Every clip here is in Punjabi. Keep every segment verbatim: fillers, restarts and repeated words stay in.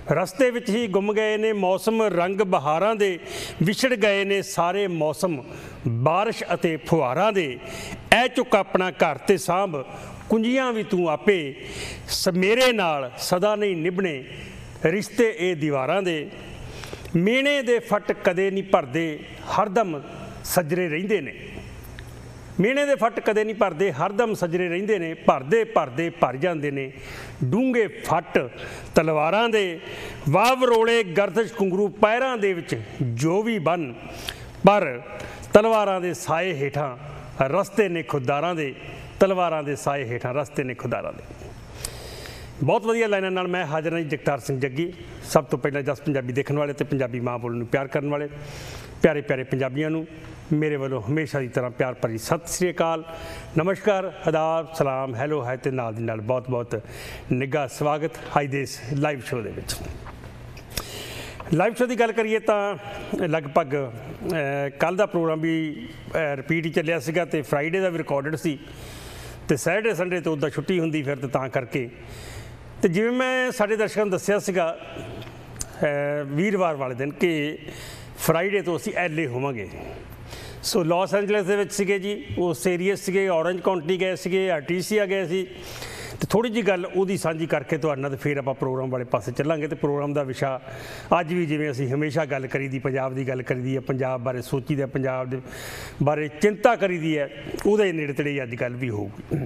रस्ते विच ही गुम गए ने मौसम रंग बहारां दे, विछड़ गए ने सारे मौसम बारिश अते फुहारां दे। ऐ चुक अपना घर ते सांभ कुंजियां भी तू आपे, मेरे नाल सदा नहीं निभने रिश्ते ए दीवारां दे। मेणे दे फट कदे नहीं भरदे हरदम सजरे रहिंदे ने। मेणे दे फट कदे नहीं भरदे हरदम सजरे रहिंदे ने। भरदे भरदे भर जांदे ने डूंगे फट तलवारां दे। वाव रोले गर्दश घुंगरू पैरां दे विच जो भी बन, पर तलवारां दे साए हेठां रस्ते ने खुदारां दे। तलवारां दे साए हेठां रस्ते ने खुदारां दे। बहुत वधिया लाइनां नाल मैं हाज़र हां जी जगतार सिंह जग्गी। सब तो पहले जस पंजाबी देखने वाले तो पंजाबी माँ बोलने प्यार करने वाले प्यारे प्यारे पंजाबियों नूं मेरे वालों हमेशा की तरह प्यार भरी सत श्री अकाल, नमस्कार, आदाब, सलाम, हैलो है तो नाल दी नाल बहुत बहुत निघा स्वागत अज दे इस लाइव शो दे विच। लाइव शो की गल करिए तो लगभग कल का प्रोग्राम भी रिपीट ही चलिया सीगा ते फ्राइडे का भी रिकॉर्डिड सी ते सैटरडे संडे तो उदा छुट्टी हुंदी फिर तां करके तो जिवें मैं साडे दर्शकों नूं दस्सिया सीगा वीरवार वाले दिन कि फ्राइडे तो असीं एल ए होवांगे। सो लॉस एंजलिस दे विच सीगे जी, उस एरिए सीगे, ऑरेंज काउंटी गए सीगे, आर्टीसिया गए सी तो थोड़ी जी गल उहदी सांझी करके तुहाडे नाल ते फिर आपां प्रोग्राम वाले पासे चलांगे। तो प्रोग्राम का विशा अज भी जिवें असीं हमेशा गल करी दी पंजाब की गल करी दी है, पंजाब बारे सोची दा, पंजाब दे बारे चिंता करी दी है, उहदे नेड़े तेड़े अज गल भी होऊगी।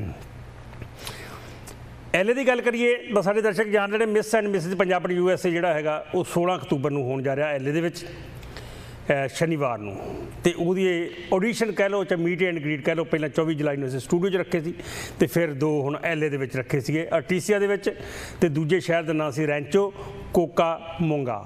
एल ए की गल करिए तो साडे दर्शक जान रहे Miss and Mrs Punjab U S A जिहड़ा हैगा वो सोलह अक्तूबर नूं होण जा रहा एल ए दे विच शनिवार नूं ते उहदी ऑडिशन कह लो चाहे मीट एंड ग्रीट कह लो। पहले चौबी जुलाई नूं असीं स्टूडियो च रखे सी ते फिर दो हुण एल ए दे विच रखे सीगे आर्टीसिया दे विच ते दूजे शहर दा नाम सी रैंचो कोका मोंगा।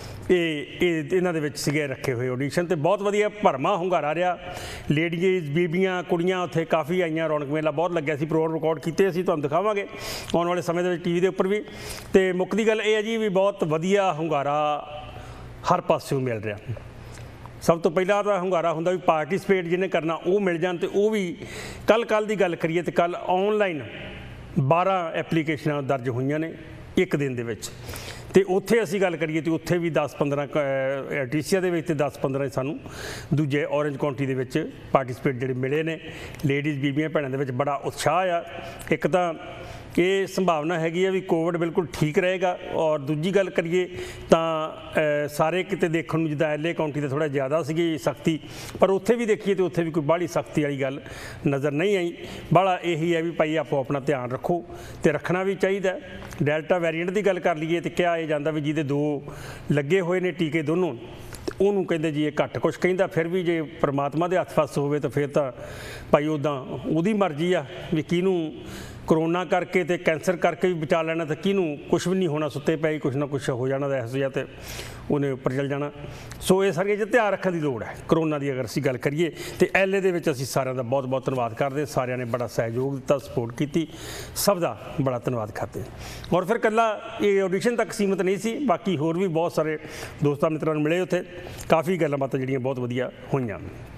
ये इन्हां दे विच सीगे रखे हुए ऑडिशन ते बहुत वधिया भरमा हुंगारा रहा। लेडीज़ बीबियां कुड़ियां उत्थे काफ़ी आईयां, रौनक मेला बहुत लग्या सी। प्रोग्राम रिकॉर्ड कीते असीं तुहानूं दिखावांगे आउण वाले समय दे विच टी वी दे उपर भी। ते मुक्कदी गल ये है जी भी बहुत वधिया हुंगारा हर पासों मिल रहा। सब तो पहला तो हुंगारा हुंदा भी पार्टिसिपेट जिन्हें करना वो मिल जान ते वो भी कल कल की गल करिए तो कल ऑनलाइन बारह एप्लीकेशनां दर्ज हुई ने एक दिन दे विच। तो उत्थे असीं गल करिए तो उत्थे भी दस पंद्रह आर्टीसिया दे विच ते दस पंद्रह सानूं दूजे ऑरेंज काउंटी दे विच पार्टिसिपेट जिहड़े मिले ने। लेडीज़ बीबियां भैणां दे विच बड़ा उत्साह आ। एक तां ये संभावना हैगी है भी कोविड बिल्कुल ठीक रहेगा और दूजी गल करिए तो सारे किते देखण नूं जिद्दां एल ए काउंटी ते थोड़ा ज़्यादा सीगी सख्ती, पर उत्थे भी देखिए तो उत्थे भी कोई बाहली सख्ती वाली गल नज़र नहीं आई। बड़ा यही है भी भाई आपो अपना ध्यान रखो तो रखना भी चाहिए। डेल्टा वेरीएंट की गल कर लीए तो क्या जाता भी जिहदे दो लगे हुए ने टीके दोनों ਉਹਨੂੰ ਕਹਿੰਦੇ जी ये घट कुछ ਕਹਿੰਦਾ, फिर भी जे परमात्मा के हथ फस होवे तो फिर तो भाई उदा ਉਹਦੀ मर्जी आ भी किनू करोना करके तो कैंसर करके भी बचा लेना तो किनू कुछ भी नहीं होना, सुते पे कुछ ना कुछ हो जाना ऐसा जिहा तो उन्हें उपर चल जाना। सो ये सारियां चीज़ां ध्यान रखने की लोड़ है। करोना की अगर असीं गल करिए तो एल ए दे विच असीं सारिਆਂ ਦਾ बहुत बहुत धन्यवाद करते, सारिਆਂ ने बड़ा सहयोग दिता, सपोर्ट की, सब का बड़ा धन्यवाद करते। और फिर कला ये ऑडिशन तक सीमित नहीं सी, बाकी होर भी बहुत सारे दोस्तों मित्रों मिले उत्थे, काफ़ी गल्लां बातां जिहड़ियां बहुत वधिया होईयां।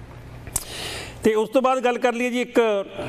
तो उस तो बाद गल कर लीए जी एक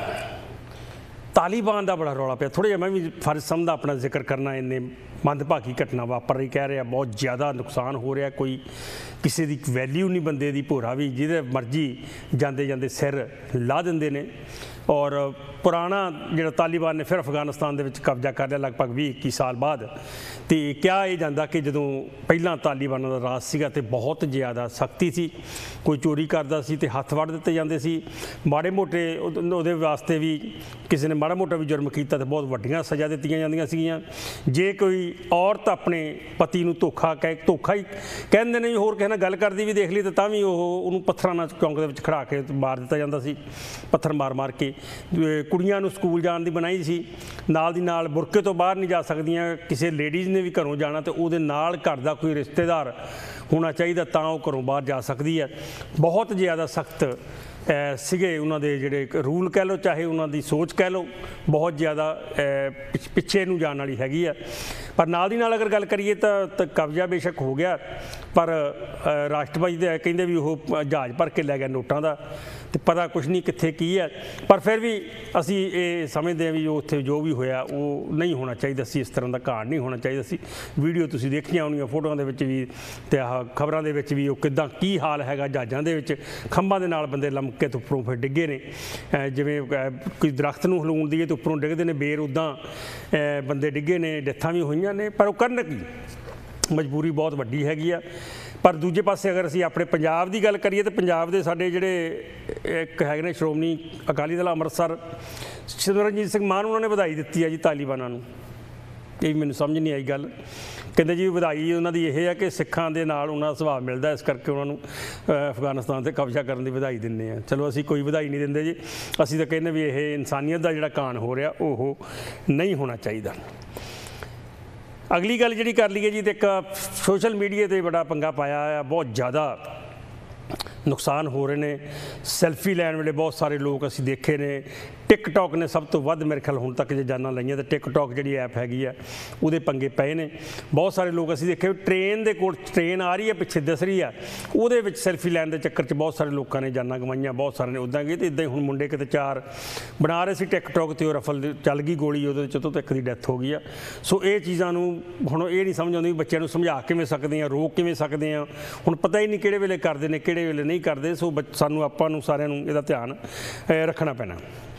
तालीबान का बड़ा रौला पिया। थोड़ा जिहा मैं भी फर्ज समझदा अपना जिक्र करना, इन्ने मंदभागी घटना वापर रही, कह रहा बहुत ज़्यादा नुकसान हो रहा, कोई किसी की वैल्यू नहीं बंदे की, भोरा भी जिहदे मर्जी जाते जाते सिर ला देंदे ने। और पुराना जिहड़ा तालीबान ने फिर अफगानिस्तान दे विच कब्जा कर लिया लगभग भी इक्की साल बाद। तो क्या ये जाता कि जदों पहलां तालीबानों का राज सीगा ते बहुत ज़्यादा सख्ती सी, कोई चोरी करता सी ते हत्थ वढ़ दित्ते जांदे सी, माड़े मोटे उहदे वास्ते भी किसी ने माड़ा मोटा भी जुर्म किया तो बहुत वड्डियां सज़ा दित्तियां जांदियां सीगियां। जे कोई औरत अपने पति नूं धोखा कह धोखा ही कहंदे ने, होर किसी नाल गल करदी भी देख ली तो तां भी उहनूं पत्थरां नाल चौंक दे विच खड़ा के मार दित्ता जांदा सी, पत्थर मार मार के। कुड़ियां नूं स्कूल जाण दी बनाई सी, नाल दी नाल बुरके तो बाहर नहीं जा सकदियां, किसी लेडीज़ ने भी घरों जाना तो उहदे नाल घर दा कोई रिश्तेदार होना चाहिए तां ओह घरों बाहर जा सकदी है। बहुत ज़्यादा सख्त सीगे उन्हां दे जिहड़े रूल कह लो, चाहे उन्हां दी सोच कह लो, बहुत ज़्यादा पिछे नूं जाण वाली हैगी है। पर नाल दी नाल अगर गल करिए तो कब्जा बेशक हो गया, पर राष्ट्रपति दे कहंदे भी वो जहाज़ भर के लै गया नोटां दा, तो पता कुछ नहीं कित्थे की है। पर फिर भी असी ये समझते हैं भी जो उत्थे जो भी होया वो नहीं होना चाहिए सी, इस तरह का कांड नहीं होना चाहिए सी। वीडियो तुसीं देखियां होणीआं, फोटोआं दे विच भी ते आह खबरां दे विच भी, वो किदां की हाल हैगा जहाज़ां दे विच, खंभां दे नाल बंदे लमके तो उपरों फिर डिगे ने, जिवें कोई दरख्त नूं हिलाउण दी तो उपरों डिगदे ने बेर, उदां बंदे डिगे ने, डेथां भी होईआं ने। पर वो करन की, मजबूरी बहुत वड्डी हैगी आ। पर दूजे पासे अगर असीं अपने पंजाब की गल करिए तो पंजाब के साडे जिहड़े एक हैगे ने श्रोमणी अकाली दल अंमृतसर, सिमरनजीत सिंह मान उन्होंने बधाई दी है जी तालिबानां नूं। ये भी मैनूं समझ नहीं आई गल, कहते जी बधाई उन्होंने यह है कि सिखां दे नाल उन्हां दा सुभाव मिलदा, इस करके उन्होंने अफगानिस्तान से कब्जा करने की बधाई दिंदे आ। चलो असीं कोई बधाई नहीं दिंदे जी, असीं तां कहने भी यह इंसानियत का जिहड़ा कांड हो रहा वो नहीं होना चाहिए। अगली गल जी कर लीए जी, तो एक सोशल मीडिया पर बड़ा पंगा पाया है, बहुत ज़्यादा नुकसान हो रहे हैं। सैल्फी लैन वेले बहुत सारे लोग असीं देखे ने। टिकटॉक ने सब तो वध मेरे ख्याल हुण तक जे जाना लाइयां, तो टिकटॉक जिहड़ी ऐप हैगी है उहदे पंगे पए ने। बहुत सारे लोग असीं देखे ट्रेन दे कोल, ट्रेन आ रही है पिछे दिस रही है, उहदे विच सैल्फी लैन के चक्कर च बहुत सारे लोगों ने जाना गवाईयां, बहुत सारे ने उदां गए। तो इदां ही हुण मुंडे किते चार बना रहे सी टिकटॉक ते, रफल चल गई गोली उहदे विच, तो एक दी डैथ हो गई आ। सो ये चीज़ां नूं हुण ये नहीं समझ आउंदी भी बच्चों नूं समझा किवें सकदे आ, रोक किवें सकदे आ। हुण पता ही नहीं किहड़े वेले करदे ने किहड़े वेले नहीं करदे। सो सानूं आपां नूं सारिआं नूं इहदा ध्यान रखना पैना।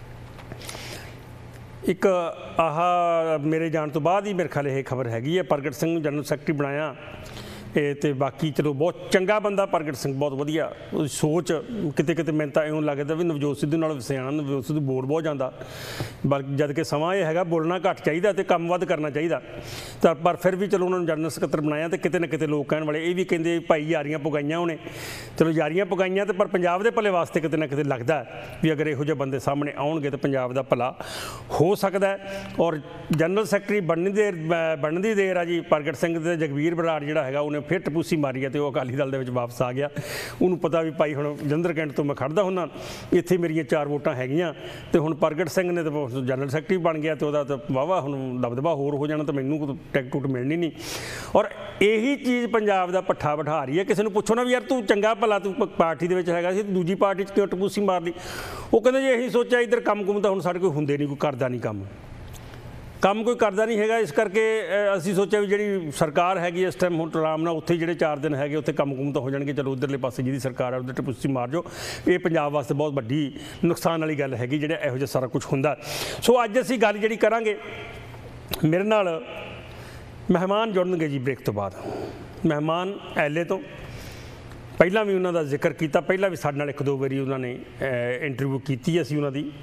एक आह मेरे जान तो बाद ही मेरे ख्याल ये खबर हैगी है, प्रगट सिंह नूं जनरल सैकटरी बनाया। तो बाकी चलो बहुत चंगा बंदा प्रगट सिंह, बहुत वधिया सोच। किते किते मैनूं तां इउं लगदा भी नवजोत सिद्धू नालों सियाणा, नवजोत सिद्धू बोल बहुत जांदा, बल्कि जद कि समां ये हैगा बोलना घट चाहिए तो काम वध करना चाहिए। तो पर फिर भी चलो उन्होंने जनरल सकत्तर बनाया। तो किते ना किते लोग कहण वाले ये भी कहंदे भाई यारियां पुगाइयां उन्हें, चलो यारियां पुगाइयां, तो पर पंजाब के भले वास्ते किते ना किते लगदा भी अगर इहो जिहे बंदे सामने आउणगे तो पंजाब का भला हो सकदा है। और जनरल सैकटरी बनने देर बनने दी देर आ जी प्रगट सिंह ते जगबीर बराड़ जिहड़ा हैगा उन्हें फिर टपूसी मारी है, तो वह अकाली दल के वापस आ गया। उन्होंने पता भी भाई हुण जलंधर कैंट तो मैं खड़दा हुन्ना, इत्थे मेरियां चार वोटां हैगियां, तो हुण प्रगट सिंह ने तो जनरल सैकटरी बन गया, तो वह तो वाहवा हुण दबदबा होर हो जाना, तो मैनूं टिकट टुकट मिलनी नहीं। और यही चीज़ पंजाब का पट्ठा बिठा रही है। किसी को पुछो ना भी यार तू चंगा भला तू पार्टी के हैगा सी, दूजी पार्टी क्यों टपूसी मार ली? वो कहते जी यही सोचा इधर काम कुम तो हुण साडे कोई हुंदे नहीं, कोई करदा नहीं काम काम कोई करदा नहीं हैगा। इस करके असीं सोचा भी जिहड़ी सरकार हैगी इस टाइम हुण आराम नाल उत्थे जिहड़े चार दिन हैगे उत्थे काम कुम तो हो जाणगे, चलो उधरले पासे जिहदी सरकार है उधर टपूसी मार जाओ। ये पंजाब वास्ते बहुत वड्डी नुकसान वाली गल हैगी जिहड़ा इहो जिहा सारा कुछ हुंदा। सो अज्ज असीं गल जिहड़ी करांगे, मेरे नाल मेहमान जुड़नगे जी ब्रेक तो बाद। मेहमान एले तो पहला भी उन्हों का जिक्र किया, पहला भी साडे नाल एक दो बारी उन्होंने इंटरव्यू की असीं उन्हों दी।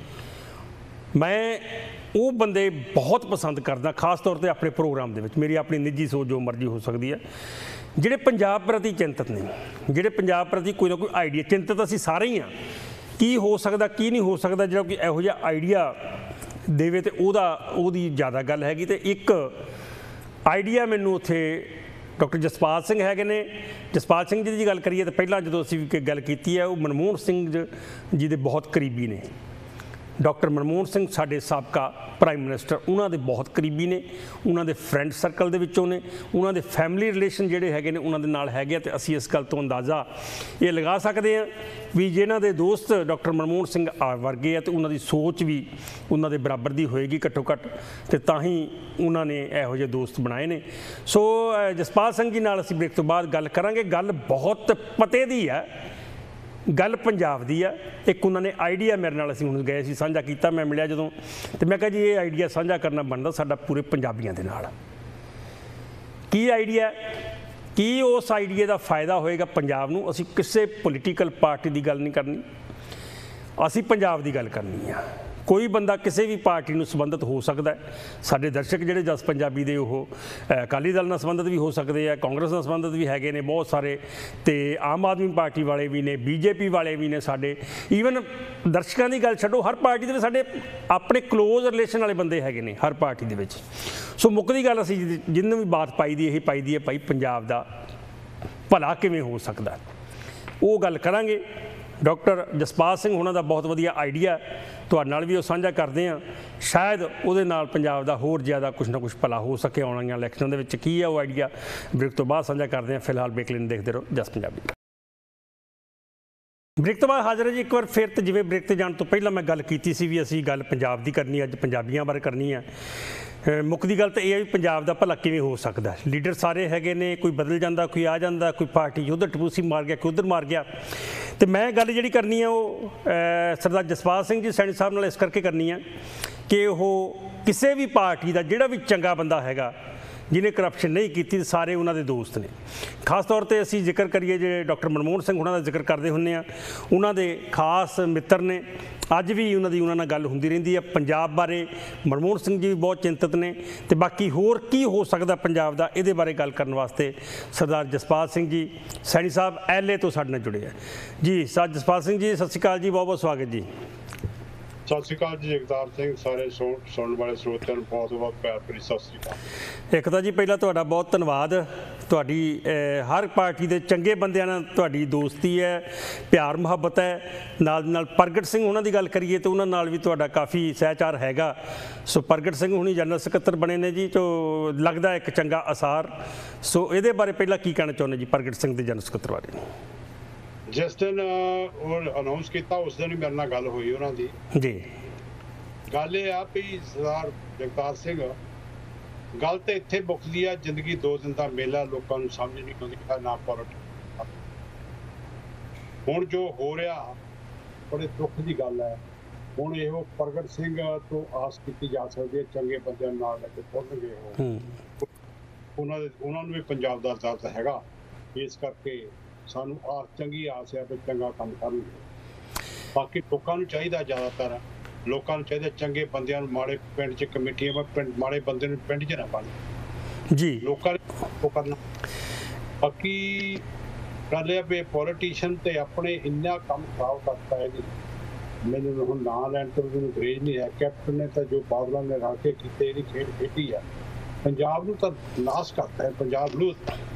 मैं वो बंदे बहुत पसंद करदा, खास तौर पर अपने प्रोग्राम दे विच, मेरी अपनी निजी सोच जो मर्जी हो सकती है, जिहड़े पंजाब प्रति चिंतित ने, जिहड़े पंजाब प्रति कोई ना कोई आइडिया, चिंतित असीं सारे ही हाँ, की हो सकदा की नहीं हो सकदा, जिहड़ा कोई इहो जिहा आइडिया देवे तो उहदा उहदी ज़्यादा गल हैगी। तो एक आइडिया मैनूं उत्थे डॉक्टर जसपाल सिंह हैगे ने। जसपाल सिंह जी की गल करिए तो पहला जो असीं गल की है वो मनमोहन सिंह जी दे बहुत करीबी ने। डॉक्टर मनमोहन सिंह साडे साबका प्राइम मिनिस्टर, उन्होंने बहुत करीबी ने, उन्होंने फ्रेंड सर्कल दे विचों ने, उन्होंने फैमिली रिलेशन जिहड़े हैगे ने उन्होंने नाल हैगे। तो असीं इस गल तो अंदाज़ा ये लगा सकते हैं भी जिन्हां दे दोस्त डॉक्टर मनमोहन सिंह वर्गे है तो उन्होंने सोच भी उन्होंने बराबर दी होएगी घट्टो घट्ट, तो तां ही उन्होंने इहो जिहे दोस्त बनाए ने। सो जसपाल सिंह जी नाल असीं ब्रेक तो बाद गल करांगे। गल बहुत पते दी है, गल पंजाब दी है। एक उन्होंने आइडिया मेरे नाल असीं हुण गए सी साझा कीता, मैं मिलिया जदों तो मैं कहा जी ये आइडिया साझा करना बनदा साडा पूरे पंजाबियां दे नाल। की आइडिया की उस आइडिया का फायदा होएगा पंजाब नूं? असीं किसी पोलीटिकल पार्टी की गल नहीं करनी, असीं पंजाब की गल करनी है। कोई बंदा किसी भी पार्टी नूं संबंधित हो सकता है। साडे दर्शक जिहड़े जस पंजाबी दे ओह अकाली दल नाल संबंधित भी हो सकते हैं, कांग्रेस नाल संबंधित भी हैगे ने बहुत सारे, तो आम आदमी पार्टी वाले भी ने, बीजेपी वाले भी ने साडे। ईवन दर्शकों की गल छड्डो, हर पार्टी दे साडे अपने क्लोज रिलेशन वाले बंदे हैगे ने हर पार्टी दे विच। सो मुक्कदी गल असीं जिन्हों भी बात पाई दी यही पाई दी है भाई पंजाब दा भला किवें हो सकदा, वो गल करांगे। ਡਾਕਟਰ ਜਸਪਾਲ ਸਿੰਘ ਉਹਨਾਂ ਦਾ ਬਹੁਤ ਵਧੀਆ ਆਈਡੀਆ ਤੁਹਾਡੇ ਨਾਲ ਵੀ ਉਹ ਸਾਂਝਾ ਕਰਦੇ ਹਾਂ। ਸ਼ਾਇਦ ਉਹਦੇ ਨਾਲ ਪੰਜਾਬ ਦਾ ਹੋਰ ਜ਼ਿਆਦਾ ਕੁਛ ਨਾ ਕੁਛ ਭਲਾ ਹੋ ਸਕੇ ਆਉਣ ਵਾਲੀਆਂ ਇਲੈਕਸ਼ਨਾਂ ਦੇ ਵਿੱਚ। ਕੀ ਹੈ ਉਹ ਆਈਡੀਆ, ਬ੍ਰੇਕ ਤੋਂ ਬਾਅਦ ਸਾਂਝਾ ਕਰਦੇ ਹਾਂ। ਫਿਲਹਾਲ ਬ੍ਰੇਕ ਲਈ ਦੇਖਦੇ ਰਹੋ ਜਸ ਪੰਜਾਬੀ। ਬ੍ਰੇਕ ਤੋਂ ਬਾਅਦ ਹਾਜ਼ਰ ਹੈ ਜੀ ਇੱਕ ਵਾਰ ਫਿਰ। ਤੇ ਜਿਵੇਂ ਬ੍ਰੇਕ 'ਤੇ ਜਾਣ ਤੋਂ ਪਹਿਲਾਂ ਮੈਂ ਗੱਲ ਕੀਤੀ ਸੀ ਵੀ ਅਸੀਂ ਗੱਲ ਪੰਜਾਬ ਦੀ ਕਰਨੀ, ਅੱਜ ਪੰਜਾਬੀਆਂ ਬਾਰੇ ਕਰਨੀ ਹੈ। ਮੁੱਕਦੀ ਗੱਲ ਤਾਂ ਇਹ ਹੈ ਵੀ ਪੰਜਾਬ ਦਾ ਭਲਾ ਕਿਵੇਂ ਹੋ ਸਕਦਾ। ਲੀਡਰ ਸਾਰੇ ਹੈਗੇ ਨੇ, ਕੋਈ ਬਦਲ ਜਾਂਦਾ, ਕੋਈ ਆ ਜਾਂਦਾ, ਕੋਈ ਪਾਰਟੀ ਉੱਧਰ ਟਪੂਸੀ ਮਾਰ ਗਿਆ, ਕੋਈ ਉੱਧਰ ਮਾਰ ਗਿਆ। ਤੇ ਮੈਂ ਗੱਲ ਜਿਹੜੀ ਕਰਨੀ ਆ ਉਹ ਸਰਦਾਰ ਜਸਪਾਲ ਸਿੰਘ ਜੀ ਸੈਣੀ ਸਾਹਿਬ ਨਾਲ ਇਸ ਕਰਕੇ ਕਰਨੀ ਆ ਕਿ ਉਹ ਕਿਸੇ ਵੀ ਪਾਰਟੀ ਦਾ ਜਿਹੜਾ ਵੀ ਚੰਗਾ ਬੰਦਾ ਹੈਗਾ ਜਿਹਨੇ ਕਰਪਸ਼ਨ ਨਹੀਂ ਕੀਤੀ, ਸਾਰੇ ਉਹਨਾਂ ਦੇ ਦੋਸਤ ਨੇ। ਖਾਸ ਤੌਰ 'ਤੇ ਅਸੀਂ ਜ਼ਿਕਰ ਕਰੀਏ ਜੇ ਡਾਕਟਰ ਮਨਮੋਹਨ ਸਿੰਘ ਉਹਨਾਂ ਦਾ ਜ਼ਿਕਰ ਕਰਦੇ ਹੁੰਦੇ ਹਾਂ, ਉਹਨਾਂ ਦੇ ਖਾਸ ਮਿੱਤਰ ਨੇ। ਅੱਜ ਵੀ ਉਹਨਾਂ ਦੀ ਉਹਨਾਂ ਨਾਲ ਗੱਲ ਹੁੰਦੀ ਰਹਿੰਦੀ ਹੈ ਪੰਜਾਬ ਬਾਰੇ। ਮਨਮੋਹਨ ਸਿੰਘ ਜੀ ਵੀ ਬਹੁਤ ਚਿੰਤਤ ਨੇ। ਤੇ ਬਾਕੀ ਹੋਰ ਕੀ ਹੋ ਸਕਦਾ ਪੰਜਾਬ ਦਾ, ਇਹਦੇ ਬਾਰੇ ਗੱਲ ਕਰਨ ਵਾਸਤੇ ਸਰਦਾਰ ਜਸਪਾਲ ਸਿੰਘ ਜੀ ਸੈਣੀ ਸਾਹਿਬ ਐਲ ਏ ਤੋਂ ਸਾਡੇ ਨਾਲ ਜੁੜੇ ਆ ਜੀ। ਸਰ ਜਸਪਾਲ ਸਿੰਘ ਜੀ ਸਤਿ ਸ਼੍ਰੀ ਅਕਾਲ ਜੀ, ਬਹੁਤ ਬਹੁਤ ਸਵਾਗਤ ਜੀ। ਸਤਿ ਸ਼੍ਰੀ ਅਕਾਲ ਜੀ ਜਗਤਾਰ ਸਿੰਘ, ਸਾਰੇ ਸੁਣਨ ਵਾਲੇ ਸਰੋਤਿਆਂ ਨੂੰ ਬਹੁਤ ਬਹੁਤ ਪਿਆਰ ਭਰੀ ਸਤਿ ਸ਼੍ਰੀ ਅਕਾਲ। ਇੱਕ ਤਾਂ ਜੀ ਪਹਿਲਾਂ ਤੁਹਾਡਾ ਬਹੁਤ ਧੰਨਵਾਦ। ਤੁਹਾਡੀ ਹਰ ਪਾਰਟੀ ਦੇ ਚੰਗੇ ਬੰਦਿਆਂ ਨਾਲ ਤੁਹਾਡੀ ਦੋਸਤੀ ਹੈ, ਪਿਆਰ ਮੁਹੱਬਤ ਹੈ। ਨਾਲ ਨਾਲ ਪ੍ਰਗਟ ਸਿੰਘ ਉਹਨਾਂ ਦੀ ਗੱਲ ਕਰੀਏ ਤਾਂ ਉਹਨਾਂ ਨਾਲ ਵੀ ਤੁਹਾਡਾ ਕਾਫੀ ਸਹਿਚਾਰ ਹੈਗਾ। ਸੋ ਪ੍ਰਗਟ ਸਿੰਘ ਹੁਣੀ ਜਨਰਲ ਸਕੱਤਰ ਬਣੇ ਨੇ ਜੀ, ਤੋਂ ਲੱਗਦਾ ਇੱਕ ਚੰਗਾ ਅਸਾਰ। ਸੋ ਇਹਦੇ ਬਾਰੇ ਪਹਿਲਾਂ ਕੀ ਕਹਿਣਾ ਚਾਹੁੰਦੇ ਜੀ ਪ੍ਰਗਟ ਸਿੰਘ ਦੇ ਜਨਰਲ ਸਕੱਤਰ ਬਾਰੇ? ਜਿਸ ਦਿਨ ਉਹ ਅਨਾਉਂਸ ਕੀਤਾ ਉਸ ਦਿਨ ਹੀ ਮੇਰੇ ਨਾਲ ਗੱਲ ਹੋਈ ਉਹਨਾਂ ਦੀ ਜੀ। ਗੱਲ ਇਹ ਆ ਵੀ ਸਰਦਾਰ ਜਗਤਾਰ ਸਿੰਘ, ਗੱਲ ਤੇ ਇੱਥੇ ਮੁੱਕਦੀ ਆ, ਜ਼ਿੰਦਗੀ ਦੋ ਦਿਨ ਦਾ ਮੇਲਾ, ਲੋਕਾਂ ਨੂੰ ਸਮਝ ਨਹੀਂ ਆਉਂਦੀ ਨਾ ਪੋਲਿਟਿਕਸ। ਹੁਣ ਜੋ ਹੋ ਰਿਹਾ ਬੜੇ ਦੁੱਖ ਦੀ ਗੱਲ ਹੈ। ਹੁਣ ਇਹੋ ਪ੍ਰਗਟ ਸਿੰਘ ਤੋਂ ਆਸ ਕੀਤੀ ਜਾ ਸਕਦੀ ਹੈ, ਚੰਗੇ ਬੰਦਿਆਂ ਨਾਲ ਲੈ ਕੇ ਤੁਰਨਗੇ ਉਹ। ਉਹਨਾਂ ਦੇ ਉਹਨਾਂ ਨੂੰ ਵੀ ਪੰਜਾਬ ਦਾ ਦਰਦ ਹੈਗਾ, ਇਸ ਕਰਕੇ ਸਾਨੂੰ ਆਸ ਚੰਗੀ ਆਸ ਹੈ ਵੀ ਚੰਗਾ ਕੰਮ ਕਰਨਗੇ। ਬਾਕੀ ਲੋਕਾਂ ਨੂੰ ਚਾਹੀਦਾ, ਜ਼ਿਆਦਾਤਰ ਲੋਕਾਂ ਨੂੰ ਚਾਹੀਦਾ ਚੰਗੇ ਬੰਦਿਆਂ ਨੂੰ, ਮਾੜੇ ਪਿੰਡ 'ਚ ਕਮੇਟੀਆਂ ਪਿੰਡ ਮਾੜੇ ਬੰਦੇ ਨੂੰ ਪਿੰਡ 'ਚ ਨਾ ਪਾਉਣ ਜੀ। ਲੋਕਾਂ ਨੇ ਕਰਨਾ। ਬਾਕੀ ਗੱਲ ਇਹ ਵੀ ਪੋਲੀਟੀਸ਼ੀਅਨ ਤੇ ਆਪਣੇ ਇੰਨਾ ਕੰਮ ਖਰਾਬ ਕਰਤਾ ਹੈ ਜੀ, ਮੈਨੂੰ ਹੁਣ ਨਾਂ ਲੈਣ ਤੋਂ ਮੈਨੂੰ ਗਰੇਜ ਨਹੀਂ ਹੈ। ਕੈਪਟਨ ਨੇ ਤਾਂ ਜੋ ਬਾਦਲਾਂ ਨੇ ਰੱਖ ਕੇ ਕੀਤੇ, ਇਹਦੀ ਖੇਡ ਖੇਡੀ ਆ, ਪੰਜਾਬ ਨੂੰ ਤਾਂ ਨਾਸ ਕਰਤਾ ਹੈ, ਪੰਜਾਬ ਨੂੰ।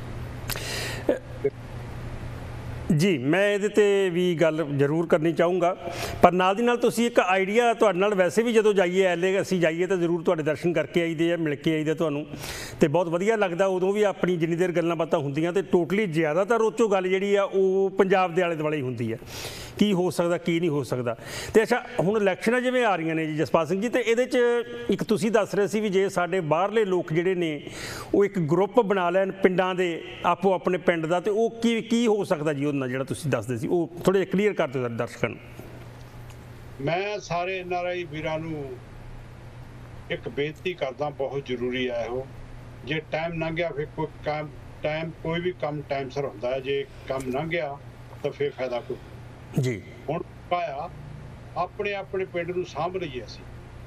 ਜੀ ਮੈਂ ਇਹਦੇ 'ਤੇ ਵੀ ਗੱਲ ਜ਼ਰੂਰ ਕਰਨੀ ਚਾਹੂੰਗਾ, ਪਰ ਨਾਲ ਦੀ ਨਾਲ ਤੁਸੀਂ ਇੱਕ ਆਈਡੀਆ ਤੁਹਾਡੇ ਨਾਲ ਵੈਸੇ ਵੀ ਜਦੋਂ ਜਾਈਏ ਐਲ ਏ ਅਸੀਂ ਜਾਈਏ ਤਾਂ ਜ਼ਰੂਰ ਤੁਹਾਡੇ ਦਰਸ਼ਨ ਕਰਕੇ ਆਈਦੇ ਆ, ਮਿਲ ਕੇ ਆਈਦੇ ਤੁਹਾਨੂੰ, ਅਤੇ ਬਹੁਤ ਵਧੀਆ ਲੱਗਦਾ। ਉਦੋਂ ਵੀ ਆਪਣੀ ਜਿੰਨੀ ਦੇਰ ਗੱਲਾਂ ਬਾਤਾਂ ਹੁੰਦੀਆਂ ਅਤੇ ਟੋਟਲੀ ਜ਼ਿਆਦਾਤਰ ਉਹ 'ਚੋਂ ਗੱਲ ਜਿਹੜੀ ਆ ਉਹ ਪੰਜਾਬ ਦੇ ਆਲੇ ਦੁਆਲੇ ਹੀ ਹੁੰਦੀ ਹੈ, ਕੀ ਹੋ ਸਕਦਾ ਕੀ ਨਹੀਂ ਹੋ ਸਕਦਾ। ਅਤੇ ਅੱਛਾ ਹੁਣ ਇਲੈਕਸ਼ਨਾਂ ਜਿਵੇਂ ਆ ਰਹੀਆਂ ਨੇ ਜੀ ਜਸਪਾਲ ਸਿੰਘ ਜੀ, ਅਤੇ ਇਹਦੇ 'ਚ ਇੱਕ ਤੁਸੀਂ ਦੱਸ ਰਹੇ ਸੀ ਵੀ ਜੇ ਸਾਡੇ ਬਾਹਰਲੇ ਲੋਕ ਜਿਹੜੇ ਨੇ ਉਹ ਇੱਕ ਗਰੁੱਪ ਬਣਾ ਲੈਣ ਪਿੰਡਾਂ ਦੇ, ਆਪੋ ਆਪਣੇ ਪਿੰਡ ਦਾ, ਅਤੇ ਉਹ ਕੀ ਕੀ ਹੋ ਸਕਦਾ ਜੀ ਉਹਦੇ ਨਾਲ, ਜਿਹੜਾ ਤੁਸੀਂ ਦੱਸਦੇ ਸੀ ਉਹ ਥੋੜ੍ਹਾ ਜਿਹਾ ਕਲੀਅਰ ਕਰ ਦਿਓ ਸਾਡੇ ਦਰਸ਼ਕਾਂ ਨੂੰ। ਮੈਂ ਸਾਰੇ ਐਨ ਆਰ ਆਈ ਵੀਰਾਂ ਨੂੰ ਇੱਕ ਬੇਨਤੀ ਕਰਦਾ, ਬਹੁਤ ਜ਼ਰੂਰੀ ਹੈ ਇਹੋ। ਜੇ ਟਾਈਮ ਲੰਘ ਗਿਆ ਫਿਰ ਕੋਈ ਕੰਮ ਟਾਈਮ ਕੋਈ ਵੀ ਕੰਮ ਟਾਈਮ ਸਿਰ ਹੁੰਦਾ ਹੈ, ਜੇ ਕੰਮ ਲੰਘ ਗਿਆ ਤਾਂ ਫਿਰ ਫਾਇਦਾ ਕੋਈ ਜੀ। ਹੁਣ ਪਾਇਆ ਆਪਣੇ ਆਪਣੇ ਪਿੰਡ ਨੂੰ ਸਾਂਭ ਲਈਏ, ਅਸੀਂ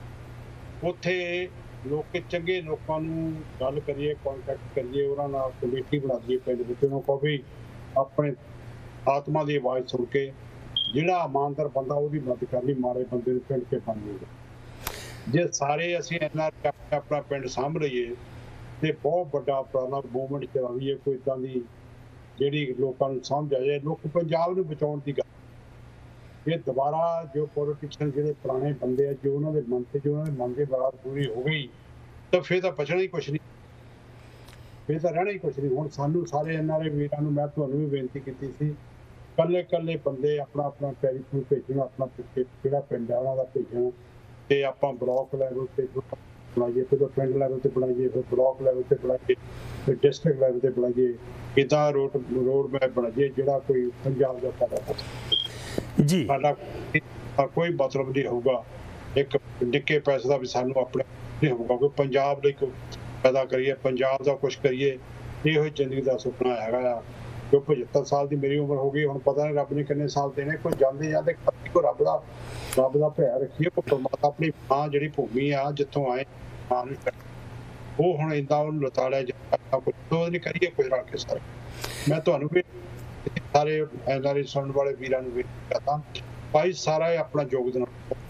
ਉੱਥੇ ਲੋਕ ਚੰਗੇ ਲੋਕਾਂ ਨੂੰ ਗੱਲ ਕਰੀਏ, ਕੰਟੈਕਟ ਕਰੀਏ, ਉਹਨਾਂ ਨਾਲ ਕਮੇਟੀ ਬਣਾ ਦਈਏ ਪਿੰਡ ਵਿੱਚ। ਉਹਨਾਂ ਕੋਲ ਵੀ ਆਪਣੇ ਆਤਮਾ ਦੀ ਆਵਾਜ਼ ਸੁਣ ਕੇ ਜਿਹੜਾ ਇਮਾਨਦਾਰ ਬੰਦਾ ਉਹਦੀ ਮਦਦ ਕਰਨੀ, ਮਾੜੇ ਬੰਦੇ ਨੂੰ ਪਿੰਡ 'ਚ ਬਣ ਜਾਊਗਾ। ਜੇ ਸਾਰੇ ਅਸੀਂ ਐਨ ਆਰ ਆਈ ਆਪਣਾ ਪਿੰਡ ਸਾਂਭ ਲਈਏ ਤੇ ਬਹੁਤ ਵੱਡਾ ਉਪਰਾਲਾ ਮੂਵਮੈਂਟ ਚਲਾਈਏ, ਕੋਈ ਇੱਦਾਂ ਦੀ ਜਿਹੜੀ ਲੋਕਾਂ ਨੂੰ ਸਮਝ ਆ ਜਾਏ, ਲੋਕ ਪੰਜਾਬ ਨੂੰ ਬਚਾਉਣ ਦੀ ਗੱਲ। ਇਹ ਦੁਬਾਰਾ ਜੋ ਪੋਲੀਟੀਸ਼ੀਅਨ ਜਿਹੜੇ ਪੁਰਾਣੇ ਬੰਦੇ ਆ, ਜੋ ਉਹਨਾਂ ਦੇ ਮਨ ਤੇ ਜੋ ਉਹਨਾਂ ਦੇ ਮਨ ਦੀ ਬਾਤ ਪੂਰੀ ਹੋ ਗਈ ਤਾਂ ਫਿਰ ਤਾਂ ਬਚਣਾ ਹੀ ਕੁਛ ਨਹੀਂ, ਫਿਰ ਤਾਂ ਰਹਿਣਾ ਹੀ ਕੁਛ ਨਹੀਂ। ਹੁਣ ਸਾਨੂੰ ਸਾਰੇ ਐਨ ਆਰ ਆਈ ਵੀਰਾਂ ਨੂੰ ਮੈਂ ਤੁਹਾਨੂੰ ਵੀ ਬੇਨਤੀ ਕੀਤੀ ਸੀ, ਇਕੱਲੇ ਇਕੱਲੇ ਬੰਦੇ ਆਪਣਾ ਆਪਣਾ ਟੈਲੀਫੋਨ ਭੇਜਣ, ਆਪਣਾ ਕਿਹੜਾ ਪਿੰਡ ਆ ਉਹਨਾਂ ਦਾ ਭੇਜਣ, ਤੇ ਆਪਾਂ ਬਲਾਕ ਲੈਵਲ ਤੇ ਬਣਾਈਏ, ਫਿਰ ਪਿੰਡ ਲੈਵਲ ਤੇ ਬਣਾਈਏ, ਫਿਰ ਬਲਾਕ ਲੈਵਲ ਤੇ ਬਣਾਈਏ, ਫਿਰ ਡਿਸਟ੍ਰਿਕਟ ਲੈਵਲ ਤੇ ਬਣਾਈਏ। ਇੱਦਾਂ ਰੋਡ ਰੋਡ ਮੈਪ ਬਣਾਈਏ ਜਿਹੜਾ ਕੋਈ ਪੰਜਾਬ ਦਾ ਫਾਇਦਾ ਜੀ। ਸਾਡਾ ਕੋਈ ਮਤਲਬ ਨਹੀਂ ਹੋਊਗਾ ਇੱਕ ਨਿੱਕੇ ਪੈਸੇ ਦਾ ਵੀ ਸਾਨੂੰ ਆਪਣੇ ਨਹੀਂ ਹੋਊਗਾ, ਕੋਈ ਪੰਜਾਬ ਲਈ ਕੋਈ ਪੈਦਾ ਕਰੀਏ, ਪੰਜਾਬ ਦਾ ਕੁਛ ਕਰੀਏ, ਇਹੋ ਹੀ ਜ਼ਿੰਦਗੀ ਦਾ ਸੁਪਨਾ ਹੈਗਾ ਆ। ਜੋ ਪਝੱਤਰ ਸਾਲ ਦੀ ਮੇਰੀ ਉਮਰ ਹੋ ਗਈ, ਹੁਣ ਪਤਾ ਨਹੀਂ ਰੱਬ ਨੇ ਕਿੰਨੇ ਸਾਲ ਦੇਣੇ। ਕੋਈ ਜਾਂਦੇ ਜਾਂਦੇ ਕੋਈ ਰੱਬ ਦਾ ਰੱਬ ਦਾ ਭਿਆ ਰੱਖੀਏ, ਕੋਈ ਪਰਮਾਤਮਾ ਆਪਣੀ ਮਾਂ ਜਿਹੜੀ ਭੂਮੀ ਆ ਜਿੱਥੋਂ ਆਏ ਮਾਂ ਨੂੰ, ਉਹ ਹੁਣ ਏਦਾਂ ਉਹਨੂੰ ਲਤਾੜਿਆ ਜਾਂਦਾ, ਕੁਝ ਨਹੀਂ ਕਰੀਏ ਕੁਝ ਰੱਖ ਕੇ ਸਾਰੇ। ਮੈਂ ਤੁਹਾਨੂੰ ਵੀ ਸਾਰੇ ਐਨ ਆਰ ਆਈ ਸੁਣਨ ਵਾਲੇ ਵੀਰਾਂ ਨੂੰ ਵੀ ਕਹਤਾ, ਭਾਈ ਸਾਰਾ ਆਪਣਾ ਯੋਗਦਾਨ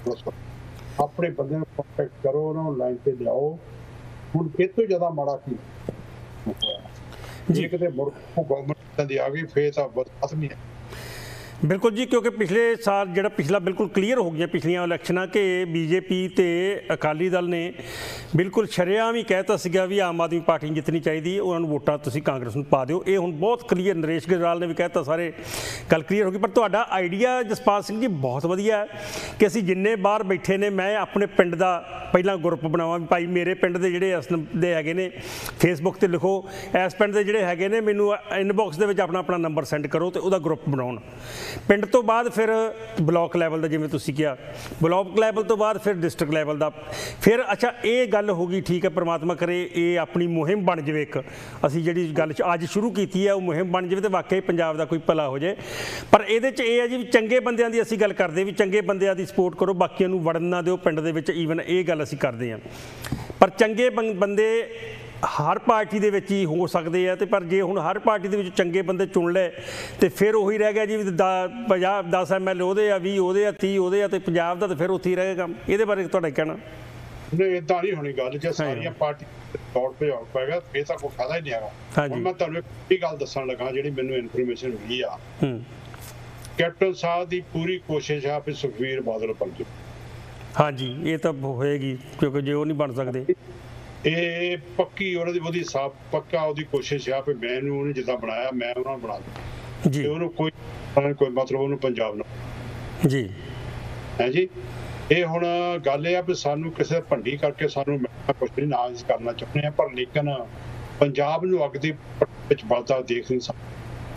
ਆਪਣੇ ਬੰਦੇ ਨੂੰ ਕੰਟੈਕਟ ਕਰੋ, ਉਹਨਾਂ ਨੂੰ ਲਾਈਨ ਤੇ ਲਿਆਓ। ਹੁਣ ਇਹ ਤੋਂ ਜ਼ਿਆਦਾ ਮਾੜਾ ਕੀ ਜੇ ਕਿਤੇ ਮੁੜ ਗੌਰਮੈਂਟ ਦੀ ਆ ਗਈ ਫੇਰ ਤਾਂ ਬਸ ਖਤਮ ਹੀ ਹੈ। ਬਿਲਕੁਲ ਜੀ, ਕਿਉਂਕਿ ਪਿਛਲੇ ਸਾਲ ਜਿਹੜਾ ਪਿਛਲਾ ਬਿਲਕੁਲ ਕਲੀਅਰ ਹੋ ਗਈਆਂ ਪਿਛਲੀਆਂ ਇਲੈਕਸ਼ਨਾਂ ਕਿ ਬੀਜੇਪੀ ਤੇ ਅਕਾਲੀ ਦਲ ਨੇ ਬਿਲਕੁਲ ਸ਼ਰੇਆਮ ਹੀ ਕਹਿਤਾ ਸੀਗਾ ਵੀ ਆਮ ਆਦਮੀ ਪਾਰਟੀ ਨੂੰ ਜਿੱਤਣੀ ਚਾਹੀਦੀ, ਉਹਨਾਂ ਨੂੰ ਵੋਟਾਂ ਤੁਸੀਂ ਕਾਂਗਰਸ ਨੂੰ ਪਾ ਦਿਓ। ਇਹ ਹੁਣ ਬਹੁਤ ਕਲੀਅਰ, ਨਰੇਸ਼ ਗਜਰਾਲ ਨੇ ਵੀ ਕਹਿਤਾ, ਸਾਰੇ ਗੱਲ ਕਲੀਅਰ ਹੋ ਗਈ। ਪਰ ਤੁਹਾਡਾ ਆਈਡੀਆ ਜਸਪਾਲ ਸਿੰਘ ਜੀ ਬਹੁਤ ਵਧੀਆ ਹੈ ਕਿ ਅਸੀਂ ਜਿੰਨੇ ਬਾਹਰ ਬੈਠੇ ਨੇ, ਮੈਂ ਆਪਣੇ ਪਿੰਡ ਦਾ ਪਹਿਲਾਂ ਗਰੁੱਪ ਬਣਾਵਾਂ ਵੀ ਭਾਈ ਮੇਰੇ ਪਿੰਡ ਦੇ ਜਿਹੜੇ ਇਸ ਦੇ ਹੈਗੇ ਨੇ ਫੇਸਬੁੱਕ ਤੇ ਲਿਖੋ, ਇਸ ਪਿੰਡ ਦੇ ਜਿਹੜੇ ਹੈਗੇ ਨੇ ਮੈਨੂੰ ਇਨਬਾਕਸ ਦੇ ਵਿੱਚ ਆਪਣਾ ਆਪਣਾ ਨੰਬਰ ਸੈਂਡ ਕਰੋ ਤੇ ਉਹਦਾ ਗਰੁੱਪ ਬਣਾਉਣ। ਪਿੰਡ ਤੋਂ ਬਾਅਦ ਫਿਰ ਬਲਾਕ ਲੈਵਲ ਦਾ, ਜਿਵੇਂ ਤੁਸੀਂ ਕਿਹਾ ਬਲਾਕ ਲੈਵਲ ਤੋਂ ਬਾਅਦ ਫਿਰ ਡਿਸਟ੍ਰਿਕਟ ਲੈਵਲ ਦਾ, ਫਿਰ ਅੱਛਾ ਇਹ ਗੱਲ ਹੋ ਗਈ, ਠੀਕ ਹੈ, ਪ੍ਰਮਾਤਮਾ ਕਰੇ ਇਹ ਆਪਣੀ ਮੁਹਿੰਮ ਬਣ ਜਾਵੇ। ਇੱਕ ਅਸੀਂ ਜਿਹੜੀ ਗੱਲ ਅੱਜ ਸ਼ੁਰੂ ਕੀਤੀ ਹੈ ਉਹ ਮੁਹਿੰਮ ਬਣ ਜਾਵੇ ਤੇ ਵਾਕਈ ਪੰਜਾਬ ਦਾ ਕੋਈ ਭਲਾ ਹੋ ਜਾਏ। ਪਰ ਇਹਦੇ 'ਚ ਇਹ ਹੈ ਜੀ ਵੀ ਚੰਗੇ ਬੰਦਿਆਂ ਦੀ ਅਸੀਂ ਗੱਲ ਕਰਦੇ ਵੀ ਚੰਗੇ ਬੰਦਿਆਂ ਦੀ ਸਪੋਰਟ ਕਰੋ, ਬਾਕੀਆਂ ਨੂੰ ਵੜਨ ਨਾ ਦਿਓ ਪਿੰਡ ਦੇ ਵਿੱਚ, ਈਵਨ ਇਹ ਗੱਲ ਅਸੀਂ ਕਰਦੇ ਹਾਂ। ਪਰ ਚੰਗੇ ਬੰਦੇ ਹਰ ਪਾਰਟੀ ਦੇ ਵਿੱਚ ਹੀ ਹੋ ਸਕਦੇ ਆ, ਤੇ ਪਰ ਜੇ ਹੁਣ ਹਰ ਪਾਰਟੀ ਦੇ ਵਿੱਚ ਚੰਗੇ ਬੰਦੇ ਚੁਣ ਲਏ ਤੇ ਫਿਰ ਉਹੀ ਰਹਿ ਗਿਆ ਜੀ ਪੰਜਾਹ ਦਸ ਐਮ ਐਲ ਉਹਦੇ ਆ, ਵੀਹ ਉਹਦੇ ਆ, ਤੀਹ ਉਹਦੇ ਆ, ਤੇ ਪੰਜਾਬ ਦਾ ਤਾਂ ਫਿਰ ਉੱਥੇ ਹੀ ਰਹੇਗਾ। ਇਹਦੇ ਬਾਰੇ ਤੁਹਾਡਾ ਕਹਿਣਾ? ਨਹੀਂ, ਇਦਾਂ ਨਹੀਂ ਹੋਣੀ ਗੱਲ। ਜੇ ਸਾਰੀਆਂ ਪਾਰਟੀ ਦੌੜ ਭਜਾਉ ਪਏਗਾ ਫਿਰ ਤਾਂ ਕੋਈ ਫਾਇਦਾ ਹੀ ਨਹੀਂ ਹੈਗਾ। ਹੁਣ ਮੈਂ ਤੁਹਾਨੂੰ ਇੱਕ ਗੱਲ ਦੱਸਣ ਲੱਗਾ ਜਿਹੜੀ ਮੈਨੂੰ ਇਨਫੋਰਮੇਸ਼ਨ ਮਿਲੀ ਆ, ਕੈਪਟਨ ਸਾਹਿਬ ਦੀ ਪੂਰੀ ਕੋਸ਼ਿਸ਼ ਆ ਵੀ ਸੁਖਬੀਰ ਬਾਦਲ ਬਣ ਜਾਵੇ। ਹਾਂਜੀ, ਇਹ ਤਾਂ ਹੋਏਗੀ, ਕਿਉਂਕਿ ਜੇ ਉਹ ਨਹੀਂ ਬਣ ਸਕਦੇ, ਇਹ ਪੱਕੀ ਉਹਨਾਂ ਦੀ ਉਹਦੀ ਸਾਫ ਪੱਕਾ ਉਹਦੀ ਕੋਸ਼ਿਸ਼ ਆ ਵੀ ਮੈਨੂੰ ਉਹਨੇ ਜਿੱਦਾਂ ਬਣਾਇਆ ਮੈਂ ਉਹਨਾਂ ਨੂੰ ਬਣਾ ਦੂੰ ਜੀ। ਉਹਨੂੰ ਕੋਈ ਕੋਈ ਮਤਲਬ ਉਹਨੂੰ ਪੰਜਾਬ ਨਾਲ ਜੀ ਹੈ ਜੀ। ਇਹ ਹੁਣ ਗੱਲ ਇਹ ਆ ਵੀ ਸਾਨੂੰ ਕਿਸੇ ਭੰਡੀ ਕਰਕੇ ਸਾਨੂੰ ਕੁਛ ਨਹੀਂ ਨਾ ਕਰਨਾ ਚਾਹੁੰਦੇ ਆ, ਪਰ ਲੇਕਿਨ ਪੰਜਾਬ ਨੂੰ ਅੱਗ ਦੀ ਵਿੱਚ ਵੱਧਦਾ ਦੇਖ ਨਹੀਂ ਸਕਦੇ।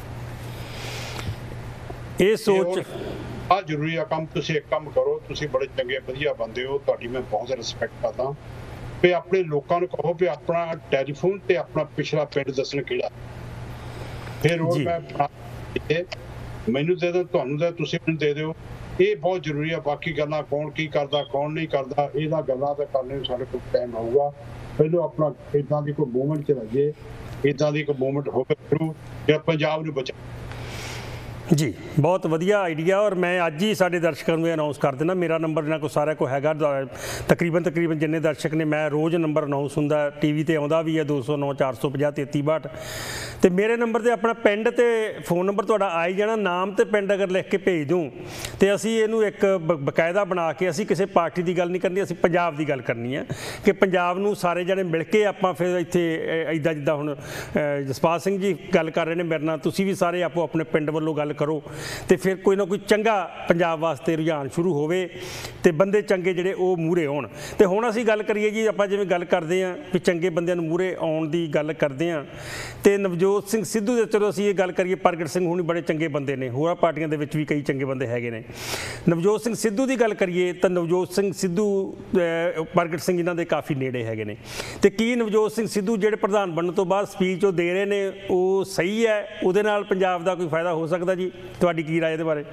ਇਹ ਸੋਚ ਆ ਜ਼ਰੂਰੀ ਆ ਕੰਮ। ਤੁਸੀਂ ਇੱਕ ਕੰਮ ਕਰੋ, ਤੁਸੀਂ ਬੜੇ ਚੰਗੇ ਵਧੀਆ ਬੰਦੇ ਹੋ, ਤੁਹਾਡੀ ਮੈਂ ਬਹੁਤ ਰਿਸਪੈਕਟ ਕਰਦਾ, ਵੀ ਆਪਣੇ ਲੋਕਾਂ ਨੂੰ ਕਹੋ ਵੀ ਆਪਣਾ ਟੈਲੀਫੋਨ ਤੇ ਆਪਣਾ ਪਿਛਲਾ ਪਿੰਡ ਦੱਸਣ ਕਿਹੜਾ, ਫਿਰ ਉਹ ਮੈਂ ਮੈਨੂੰ ਦੇ ਦਾਂ, ਤੁਹਾਨੂੰ ਦੇ ਤੁਸੀਂ ਮੈਨੂੰ ਦੇ ਦਿਓ। ਇਹ ਬਹੁਤ ਜ਼ਰੂਰੀ ਆ। ਬਾਕੀ ਗੱਲਾਂ ਕੌਣ ਕੀ ਕਰਦਾ ਕੌਣ ਨਹੀਂ ਕਰਦਾ ਇਹਨਾਂ ਗੱਲਾਂ ਤਾਂ ਕਰਨੇ ਨੂੰ ਸਾਡੇ ਕੋਲ ਟਾਈਮ ਹੋਊਗਾ। ਪਹਿਲਾਂ ਆਪਣਾ ਇੱਦਾਂ ਦੀ ਕੋਈ ਮੂਵਮੈਂਟ ਚਲਾਈਏ, ਇੱਦਾਂ ਦੀ ਕੋਈ ਮੂਵਮੈਂਟ ਹੋਵੇ ਸ਼ੁਰੂ ਜਿਹੜਾ ਪੰਜਾਬ ਨੂੰ ਬਚਾ। ਜੀ ਬਹੁਤ ਵਧੀਆ ਆਈਡੀਆ। ਔਰ ਮੈਂ ਅੱਜ ਹੀ ਸਾਡੇ ਦਰਸ਼ਕਾਂ ਨੂੰ ਅਨਾਉਂਸ ਕਰ ਦੇਣਾ, ਮੇਰਾ ਨੰਬਰ ਇਹਨਾਂ ਕੋਲ ਸਾਰਿਆਂ ਕੋਲ ਹੈਗਾ, ਤਕਰੀਬਨ ਤਕਰੀਬਨ ਜਿੰਨੇ ਦਰਸ਼ਕ ਨੇ, ਮੈਂ ਰੋਜ਼ ਨੰਬਰ ਅਨਾਉਂਸ ਹੁੰਦਾ ਟੀ ਵੀ 'ਤੇ ਆਉਂਦਾ ਵੀ ਹੈ, ਦੋ ਸੌ ਨੌ ਚਾਰ ਸੌ ਪੰਜਾਹ ਤੇਤੀ ਬਾਹਠ। ਅਤੇ ਮੇਰੇ ਨੰਬਰ 'ਤੇ ਆਪਣਾ ਪਿੰਡ ਅਤੇ ਫੋਨ ਨੰਬਰ ਤੁਹਾਡਾ ਆ ਹੀ ਜਾਣਾ। ਨਾਮ ਅਤੇ ਪਿੰਡ ਅਗਰ ਲਿਖ ਕੇ ਭੇਜ ਦੂੰ ਅਤੇ ਅਸੀਂ ਇਹਨੂੰ ਇੱਕ ਬ ਬਕਾਇਦਾ ਬਣਾ ਕੇ, ਅਸੀਂ ਕਿਸੇ ਪਾਰਟੀ ਦੀ ਗੱਲ ਨਹੀਂ ਕਰਨੀ, ਅਸੀਂ ਪੰਜਾਬ ਦੀ ਗੱਲ ਕਰਨੀ ਹੈ ਕਿ ਪੰਜਾਬ ਨੂੰ ਸਾਰੇ ਜਣੇ ਮਿਲ ਕੇ ਆਪਾਂ ਫਿਰ ਇੱਥੇ ਇੱਦਾਂ ਜਿੱਦਾਂ ਹੁਣ ਜਸਪਾਲ ਸਿੰਘ ਜੀ ਗੱਲ ਕਰ ਰਹੇ ਨੇ ਮੇਰੇ ਨਾਲ, ਤੁਸੀਂ ਵੀ ਸਾਰੇ ਆਪੋ ਆਪਣੇ ਪਿੰਡ ਵੱਲੋਂ ਗੱਲ ਕਰੋ ਤੇ ਫਿਰ ਕੋਈ ਨਾ ਕੋਈ ਚੰਗਾ ਪੰਜਾਬ ਵਾਸਤੇ ਰੁਝਾਨ ਸ਼ੁਰੂ ਹੋਵੇ ਤੇ ਬੰਦੇ ਚੰਗੇ ਜਿਹੜੇ ਉਹ ਮੂਹਰੇ ਆਉਣ। ਤੇ ਹੁਣ ਅਸੀਂ ਗੱਲ ਕਰੀਏ ਜੀ, ਆਪਾਂ ਜਿਵੇਂ ਗੱਲ ਕਰਦੇ ਹਾਂ ਵੀ ਚੰਗੇ ਬੰਦਿਆਂ ਨੂੰ ਮੂਹਰੇ ਆਉਣ ਦੀ ਗੱਲ ਕਰਦੇ ਹਾਂ, ਤੇ ਨਵਜੋਤ ਸਿੰਘ ਸਿੱਧੂ ਦੇ, ਚਲੋ ਅਸੀਂ ਇਹ ਗੱਲ ਕਰੀਏ, ਪ੍ਰਗਟ ਸਿੰਘ ਹੁਣੀ ਬੜੇ ਚੰਗੇ ਬੰਦੇ ਨੇ, ਹੋਰਾਂ ਪਾਰਟੀਆਂ ਦੇ ਵਿੱਚ ਵੀ ਕਈ ਚੰਗੇ ਬੰਦੇ ਹੈਗੇ ਨੇ। ਨਵਜੋਤ ਸਿੰਘ ਸਿੱਧੂ ਦੀ ਗੱਲ ਕਰੀਏ ਤਾਂ ਨਵਜੋਤ ਸਿੰਘ ਸਿੱਧੂ ਪ੍ਰਗਟ ਸਿੰਘ ਇਹਨਾਂ ਦੇ ਕਾਫੀ ਨੇੜੇ ਹੈਗੇ ਨੇ। ਤੇ ਕੀ ਨਵਜੋਤ ਸਿੰਘ ਸਿੱਧੂ ਜਿਹੜੇ ਪ੍ਰਧਾਨ ਬਣਨ ਤੋਂ ਬਾਅਦ ਸਪੀਚ ਉਹ ਦੇ ਰਹੇ ਨੇ ਉਹ ਸਹੀ ਹੈ, ਉਹਦੇ ਨਾਲ ਪੰਜਾਬ ਦਾ ਕੋਈ ਫਾਇਦਾ ਹੋ ਸਕਦਾ ਜੀ? ਤੁਹਾਡੀ ਕੀ ਰਾਏ ਇਹਦੇ ਬਾਰੇ?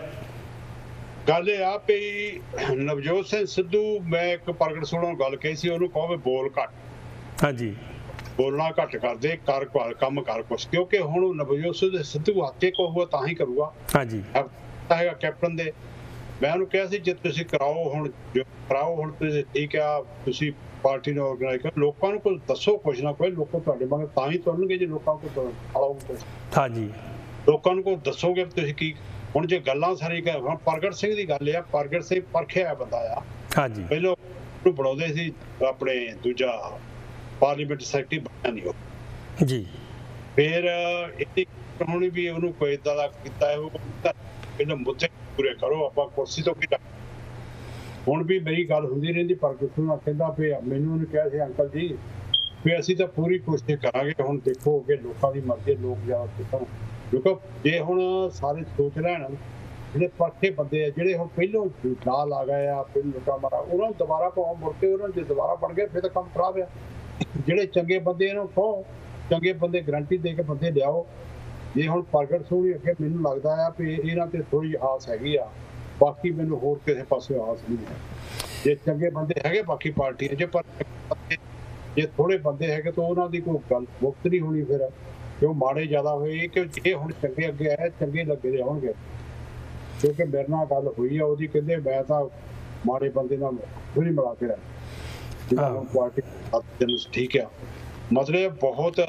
ਗੱਲ ਇਹ ਆ ਵੀ ਨਵਜੋਤ ਸਿੰਘ ਸਿੱਧੂ, ਮੈਂ ਇੱਕ ਪ੍ਰਗਟ ਸਿੰਘ ਨੂੰ ਗੱਲ ਕਹੀ ਸੀ, ਉਹਨੂੰ ਕਹੋ ਵੀ ਬੋਲ ਘੱਟ, ਹਾਂਜੀ ਬੋਲਣਾ ਘੱਟ ਕਰਦੇ, ਕਰ ਕੰਮ ਕਰ ਕੁਛ, ਕਿਉਂਕਿ ਹੁਣ ਨਵਜੋਤ ਸਿੰਘ ਸਿੱਧੂ ਆਕੇ ਕਹੂਗਾ ਤਾਂ ਹੀ ਕਰੂਗਾ। ਹਾਂਜੀ ਹੈਗਾ ਕੈਪਟਨ ਦੇ। ਮੈਂ ਉਹਨੂੰ ਕਿਹਾ ਸੀ ਜੇ ਤੁਸੀਂ ਕਰਾਓ ਹੁਣ ਕਰਾਓ ਹੁਣ ਤੁਸੀਂ ਠੀਕ ਆ, ਤੁਸੀਂ ਪਾਰਟੀ ਨੂੰ ਆਰਗੇਨਾਈਜ਼ ਕਰੋ, ਲੋਕਾਂ ਨੂੰ ਕੋਈ ਦੱਸੋ ਕੁਛ ਨਾ ਕੋਈ, ਲੋਕਾਂ ਤੁਹਾਡੇ ਮਗਰ ਤਾਂ ਹੀ ਤੁਰਨਗੇ ਜੇ ਲੋਕਾਂ ਕੋਲ ਆਓਗੇ। ਹਾਂਜੀ ਲੋਕਾਂ ਨੂੰ ਕੋਈ ਦੱਸੋਗੇ ਤੁਸੀਂ ਕੀ। ਹੁਣ ਜੇ ਗੱਲਾਂ ਸਾਰੀ ਹੁਣ ਪ੍ਰਗਟ ਸਿੰਘ ਦੀ ਗੱਲ ਆ, ਪ੍ਰਗਟ ਸਿੰਘ ਪਰਖਿਆ ਬੰਦਾ ਆ। ਹਾਂਜੀ ਪਹਿਲਾਂ ਉਹਨੂੰ ਬਣਾਉਂਦੇ ਸੀ ਆਪਣੇ ਦੂਜਾ ਪਾਰਲੀਮੈਂਟ ਸੈਕਟਰੀ, ਬਣਿਆ ਨਹੀਂ ਉਹ ਜੀ। ਫਿਰ ਇਹ ਹੁਣ ਵੀ ਉਹਨੂੰ ਕੋਈ ਏਦਾਂ ਦਾ ਕੀਤਾ, ਉਹ ਪਹਿਲਾਂ ਮੁੱਦੇ ਪੂਰੇ ਕਰੋ, ਆਪਾਂ ਕੁਰਸੀ ਤੋਂ ਕੀ। ਹੁਣ ਵੀ ਮੇਰੀ ਗੱਲ ਹੁੰਦੀ ਰਹਿੰਦੀ ਪ੍ਰਗਟ ਸਿੰਘ ਨਾਲ, ਕਹਿੰਦਾ ਵੀ ਮੈਨੂੰ ਉਹਨੇ ਕਿਹਾ ਸੀ ਅੰਕਲ ਜੀ ਵੀ ਅਸੀਂ ਤਾਂ ਪੂਰੀ ਕੋਸ਼ਿਸ਼ ਕਰਾਂਗੇ, ਹੁਣ ਦੇਖੋ ਕਿ ਲੋਕਾਂ ਦੀ ਮਰਜ਼ੀ, ਲੋਕ ਜ਼ਿਆਦਾ ਸਿੱਖਣ। ਕਿਉਂਕਿ ਜੇ ਹੁਣ ਸਾਰੇ ਸੋਚ ਲੈਣ, ਜਿਹੜੇ ਪਰਖੇ ਬੰਦੇ ਆ ਜਿਹੜੇ ਹੁਣ ਪਹਿਲੋਂ ਨਾਲ ਆ ਗਏ ਆ, ਪਹਿਲਾਂ ਲੋਕਾਂ ਮਾਰਾ, ਉਹਨਾਂ ਨੂੰ ਦੁਬਾਰਾ ਭਾਵੇਂ ਮੁੜ ਕੇ ਉਹਨਾਂ ਜੇ ਦੁਬਾਰਾ ਬਣ ਗਏ ਫਿਰ ਤਾਂ ਕੰਮ ਖਰਾਬ ਆ। ਜਿਹੜੇ ਚੰਗੇ ਬੰਦੇ ਇਹਨੂੰ ਕਹੋ, ਚੰਗੇ ਬੰਦੇ ਗਰੰਟੀ ਦੇ ਕੇ ਬੰਦੇ ਲਿਆਓ। ਜੇ ਹੁਣ ਪ੍ਰਗਟ ਸਿੰਘ ਵੀ ਅੱਗੇ ਮੈਨੂੰ ਲੱਗਦਾ ਆ ਵੀ ਇਹਨਾਂ ਤੇ ਥੋੜੀ ਆਸ ਹੈਗੀ ਆ, ਬਾਕੀ ਮੈਨੂੰ ਹੋਰ ਕਿਸੇ ਪਾਸੇ ਆਸ ਨਹੀਂ ਹੈ। ਜੇ ਚੰਗੇ ਬੰਦੇ ਹੈਗੇ ਬਾਕੀ ਪਾਰਟੀਆਂ ਜੇ, ਪਰ ਜੇ ਥੋੜੇ ਬੰਦੇ ਹੈਗੇ ਤਾਂ ਉਹਨਾਂ ਦੀ ਕੋਈ ਗੱਲ ਮੁਕਤ ਨਹੀਂ ਹੋਣੀ, ਫਿਰ ਕਿਉਂ ਮਾੜੇ ਜ਼ਿਆਦਾ ਹੋਏ ਕਿ ਜੇ ਹੁਣ ਚੰਗੇ ਅੱਗੇ ਆਏ ਚੰਗੇ ਲੱਗੇ ਦੇ ਆਉਣਗੇ। ਕਿਉਂਕਿ ਮੇਰੇ ਨਾਲ ਗੱਲ ਹੋਈ ਆ ਉਹਦੀ, ਕਹਿੰਦੇ ਮੈਂ ਤਾਂ ਮਾੜੇ ਬੰਦੇ ਨਾਲ ਨਹੀਂ ਮਿਲਾ ਕੇ ਰਹਿ ਪਾਰਟੀ। ਠੀਕ ਆ, ਮਤਲਬ ਬਹੁਤ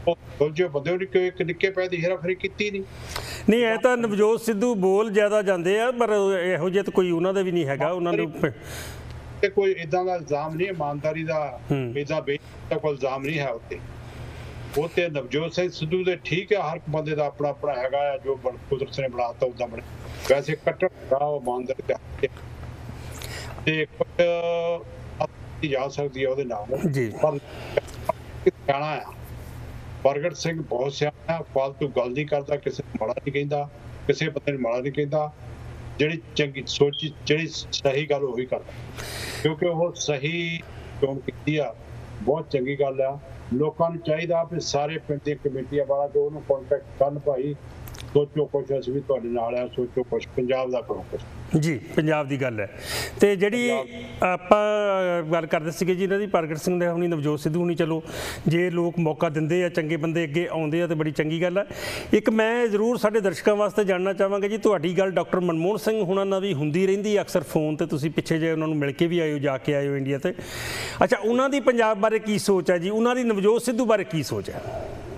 ਉਹ ਦੂਜੇ ਬੰਦੇ ਉਹਨੇ ਕਿਉਂ ਇੱਕ ਨਿੱਕੇ ਪੈ ਦੀ ਹੇਰਾਫੇਰੀ ਕੀਤੀ ਨਹੀਂ। ਨਹੀਂ ਇਹ ਤਾਂ ਨਵਜੋਤ ਸਿੱਧੂ ਬੋਲ ਜ਼ਿਆਦਾ ਜਾਂਦੇ ਆ, ਪਰ ਇਹੋ ਜਿਹਾ ਤਾਂ ਕੋਈ ਉਹਨਾਂ ਦਾ ਵੀ ਨਹੀਂ ਹੈਗਾ। ਉਹਨਾਂ ਨੂੰ ਤੇ ਕੋਈ ਇਦਾਂ ਦਾ ਇਲਜ਼ਾਮ ਨਹੀਂ, ਇਮਾਨਦਾਰੀ ਦਾ ਇਦਾਂ ਬੇਇੱਜ਼ਤੀ ਕੋਈ ਇਲਜ਼ਾਮ ਨਹੀਂ ਹੈ ਉੱਤੇ। ਉਹ ਤੇ ਨਵਜੋਤ ਸਿੰਘ ਸਿੱਧੂ ਦੇ ਠੀਕ ਹੈ, ਹਰ ਬੰਦੇ ਦਾ ਆਪਣਾ ਆਪਣਾ ਹੈਗਾ ਆ, ਜੋ ਕੁਦਰਤ ਨੇ ਬਣਾਤਾ ਉਦਾਂ ਬਣੇ। ਵੈਸੇ ਕੱਟੜ ਦਾ ਉਹ ਇਮਾਨਦਾਰੀ ਦਾ ਤੇ ਕੁਝ ਜਾ ਸਕਦੀ ਹੈ ਉਹਦੇ ਨਾਲ ਜੀ, ਪਰ ਸਿਆਣਾ ਆ ਪ੍ਰਗਟ ਸਿੰਘ, ਬਹੁਤ ਸਿਆਣਾ, ਫਾਲਤੂ ਗੱਲ ਨਹੀਂ ਕਰਦਾ, ਕਿਸੇ ਨੂੰ ਮਾੜਾ ਨਹੀਂ ਕਹਿੰਦਾ, ਕਿਸੇ ਬੰਦੇ ਨੂੰ ਮਾੜਾ ਨਹੀਂ ਕਹਿੰਦਾ। ਜਿਹੜੀ ਚੰਗੀ ਸੋਚੀ, ਜਿਹੜੀ ਸਹੀ ਗੱਲ ਉਹੀ ਕਰਦਾ, ਕਿਉਂਕਿ ਉਹ ਸਹੀ ਚੋਣ ਕੀਤੀ ਆ, ਬਹੁਤ ਚੰਗੀ ਗੱਲ ਆ। ਲੋਕਾਂ ਨੂੰ ਚਾਹੀਦਾ ਵੀ ਸਾਰੇ ਪਿੰਡ ਦੀਆਂ ਕਮੇਟੀਆਂ ਵਾਲਾ ਜੋ ਉਹਨੂੰ ਕੰਟੈਕਟ ਕਰਨ, ਭਾਈ ਸੋਚੋ ਕੁਛ, ਅਸੀਂ ਵੀ ਤੁਹਾਡੇ ਨਾਲ ਆ, ਸੋਚੋ ਕੁਛ, ਪੰਜਾਬ ਦਾ ਕਰੋ ਕੁਛ। ਜੀ ਪੰਜਾਬ ਦੀ ਗੱਲ ਹੈ। ਤੇ ਜਿਹੜੀ ਆਪਾਂ ਗੱਲ ਕਰਦੇ ਸੀਗੇ ਜੀ ਇਹਨਾਂ ਦੀ, ਪ੍ਰਗਟ ਸਿੰਘ ਦੇ ਹੁਣੀ, ਨਵਜੋਤ ਸਿੱਧੂ ਹੁਣੀ, ਚਲੋ ਜੇ ਲੋਕ ਮੌਕਾ ਦਿੰਦੇ ਆ, ਚੰਗੇ ਬੰਦੇ ਅੱਗੇ ਆਉਂਦੇ ਆ ਤੇ ਬੜੀ ਚੰਗੀ ਗੱਲ ਆ। ਇੱਕ ਮੈਂ ਜ਼ਰੂਰ ਸਾਡੇ ਦਰਸ਼ਕਾਂ ਵਾਸਤੇ ਜਾਣਨਾ ਚਾਹਾਂਗਾ ਜੀ, ਤੁਹਾਡੀ ਗੱਲ ਡਾਕਟਰ ਮਨਮੋਹਨ ਸਿੰਘ ਹੁਣਾਂ ਨਾਲ ਵੀ ਹੁੰਦੀ ਰਹਿੰਦੀ ਅਕਸਰ ਫੋਨ ਤੇ, ਤੁਸੀਂ ਪਿੱਛੇ ਜੇ ਉਹਨਾਂ ਨੂੰ ਮਿਲ ਕੇ ਵੀ ਆਇਓ, ਜਾ ਕੇ ਆਇਓ ਇੰਡੀਆ ਤੇ। ਅੱਛਾ, ਉਹਨਾਂ ਦੀ ਪੰਜਾਬ ਬਾਰੇ ਕੀ ਸੋਚ ਹੈ ਜੀ, ਉਹਨਾਂ ਦੀ ਨਵਜੋਤ ਸਿੱਧੂ ਬਾਰੇ ਕੀ ਸੋਚ ਹੈ?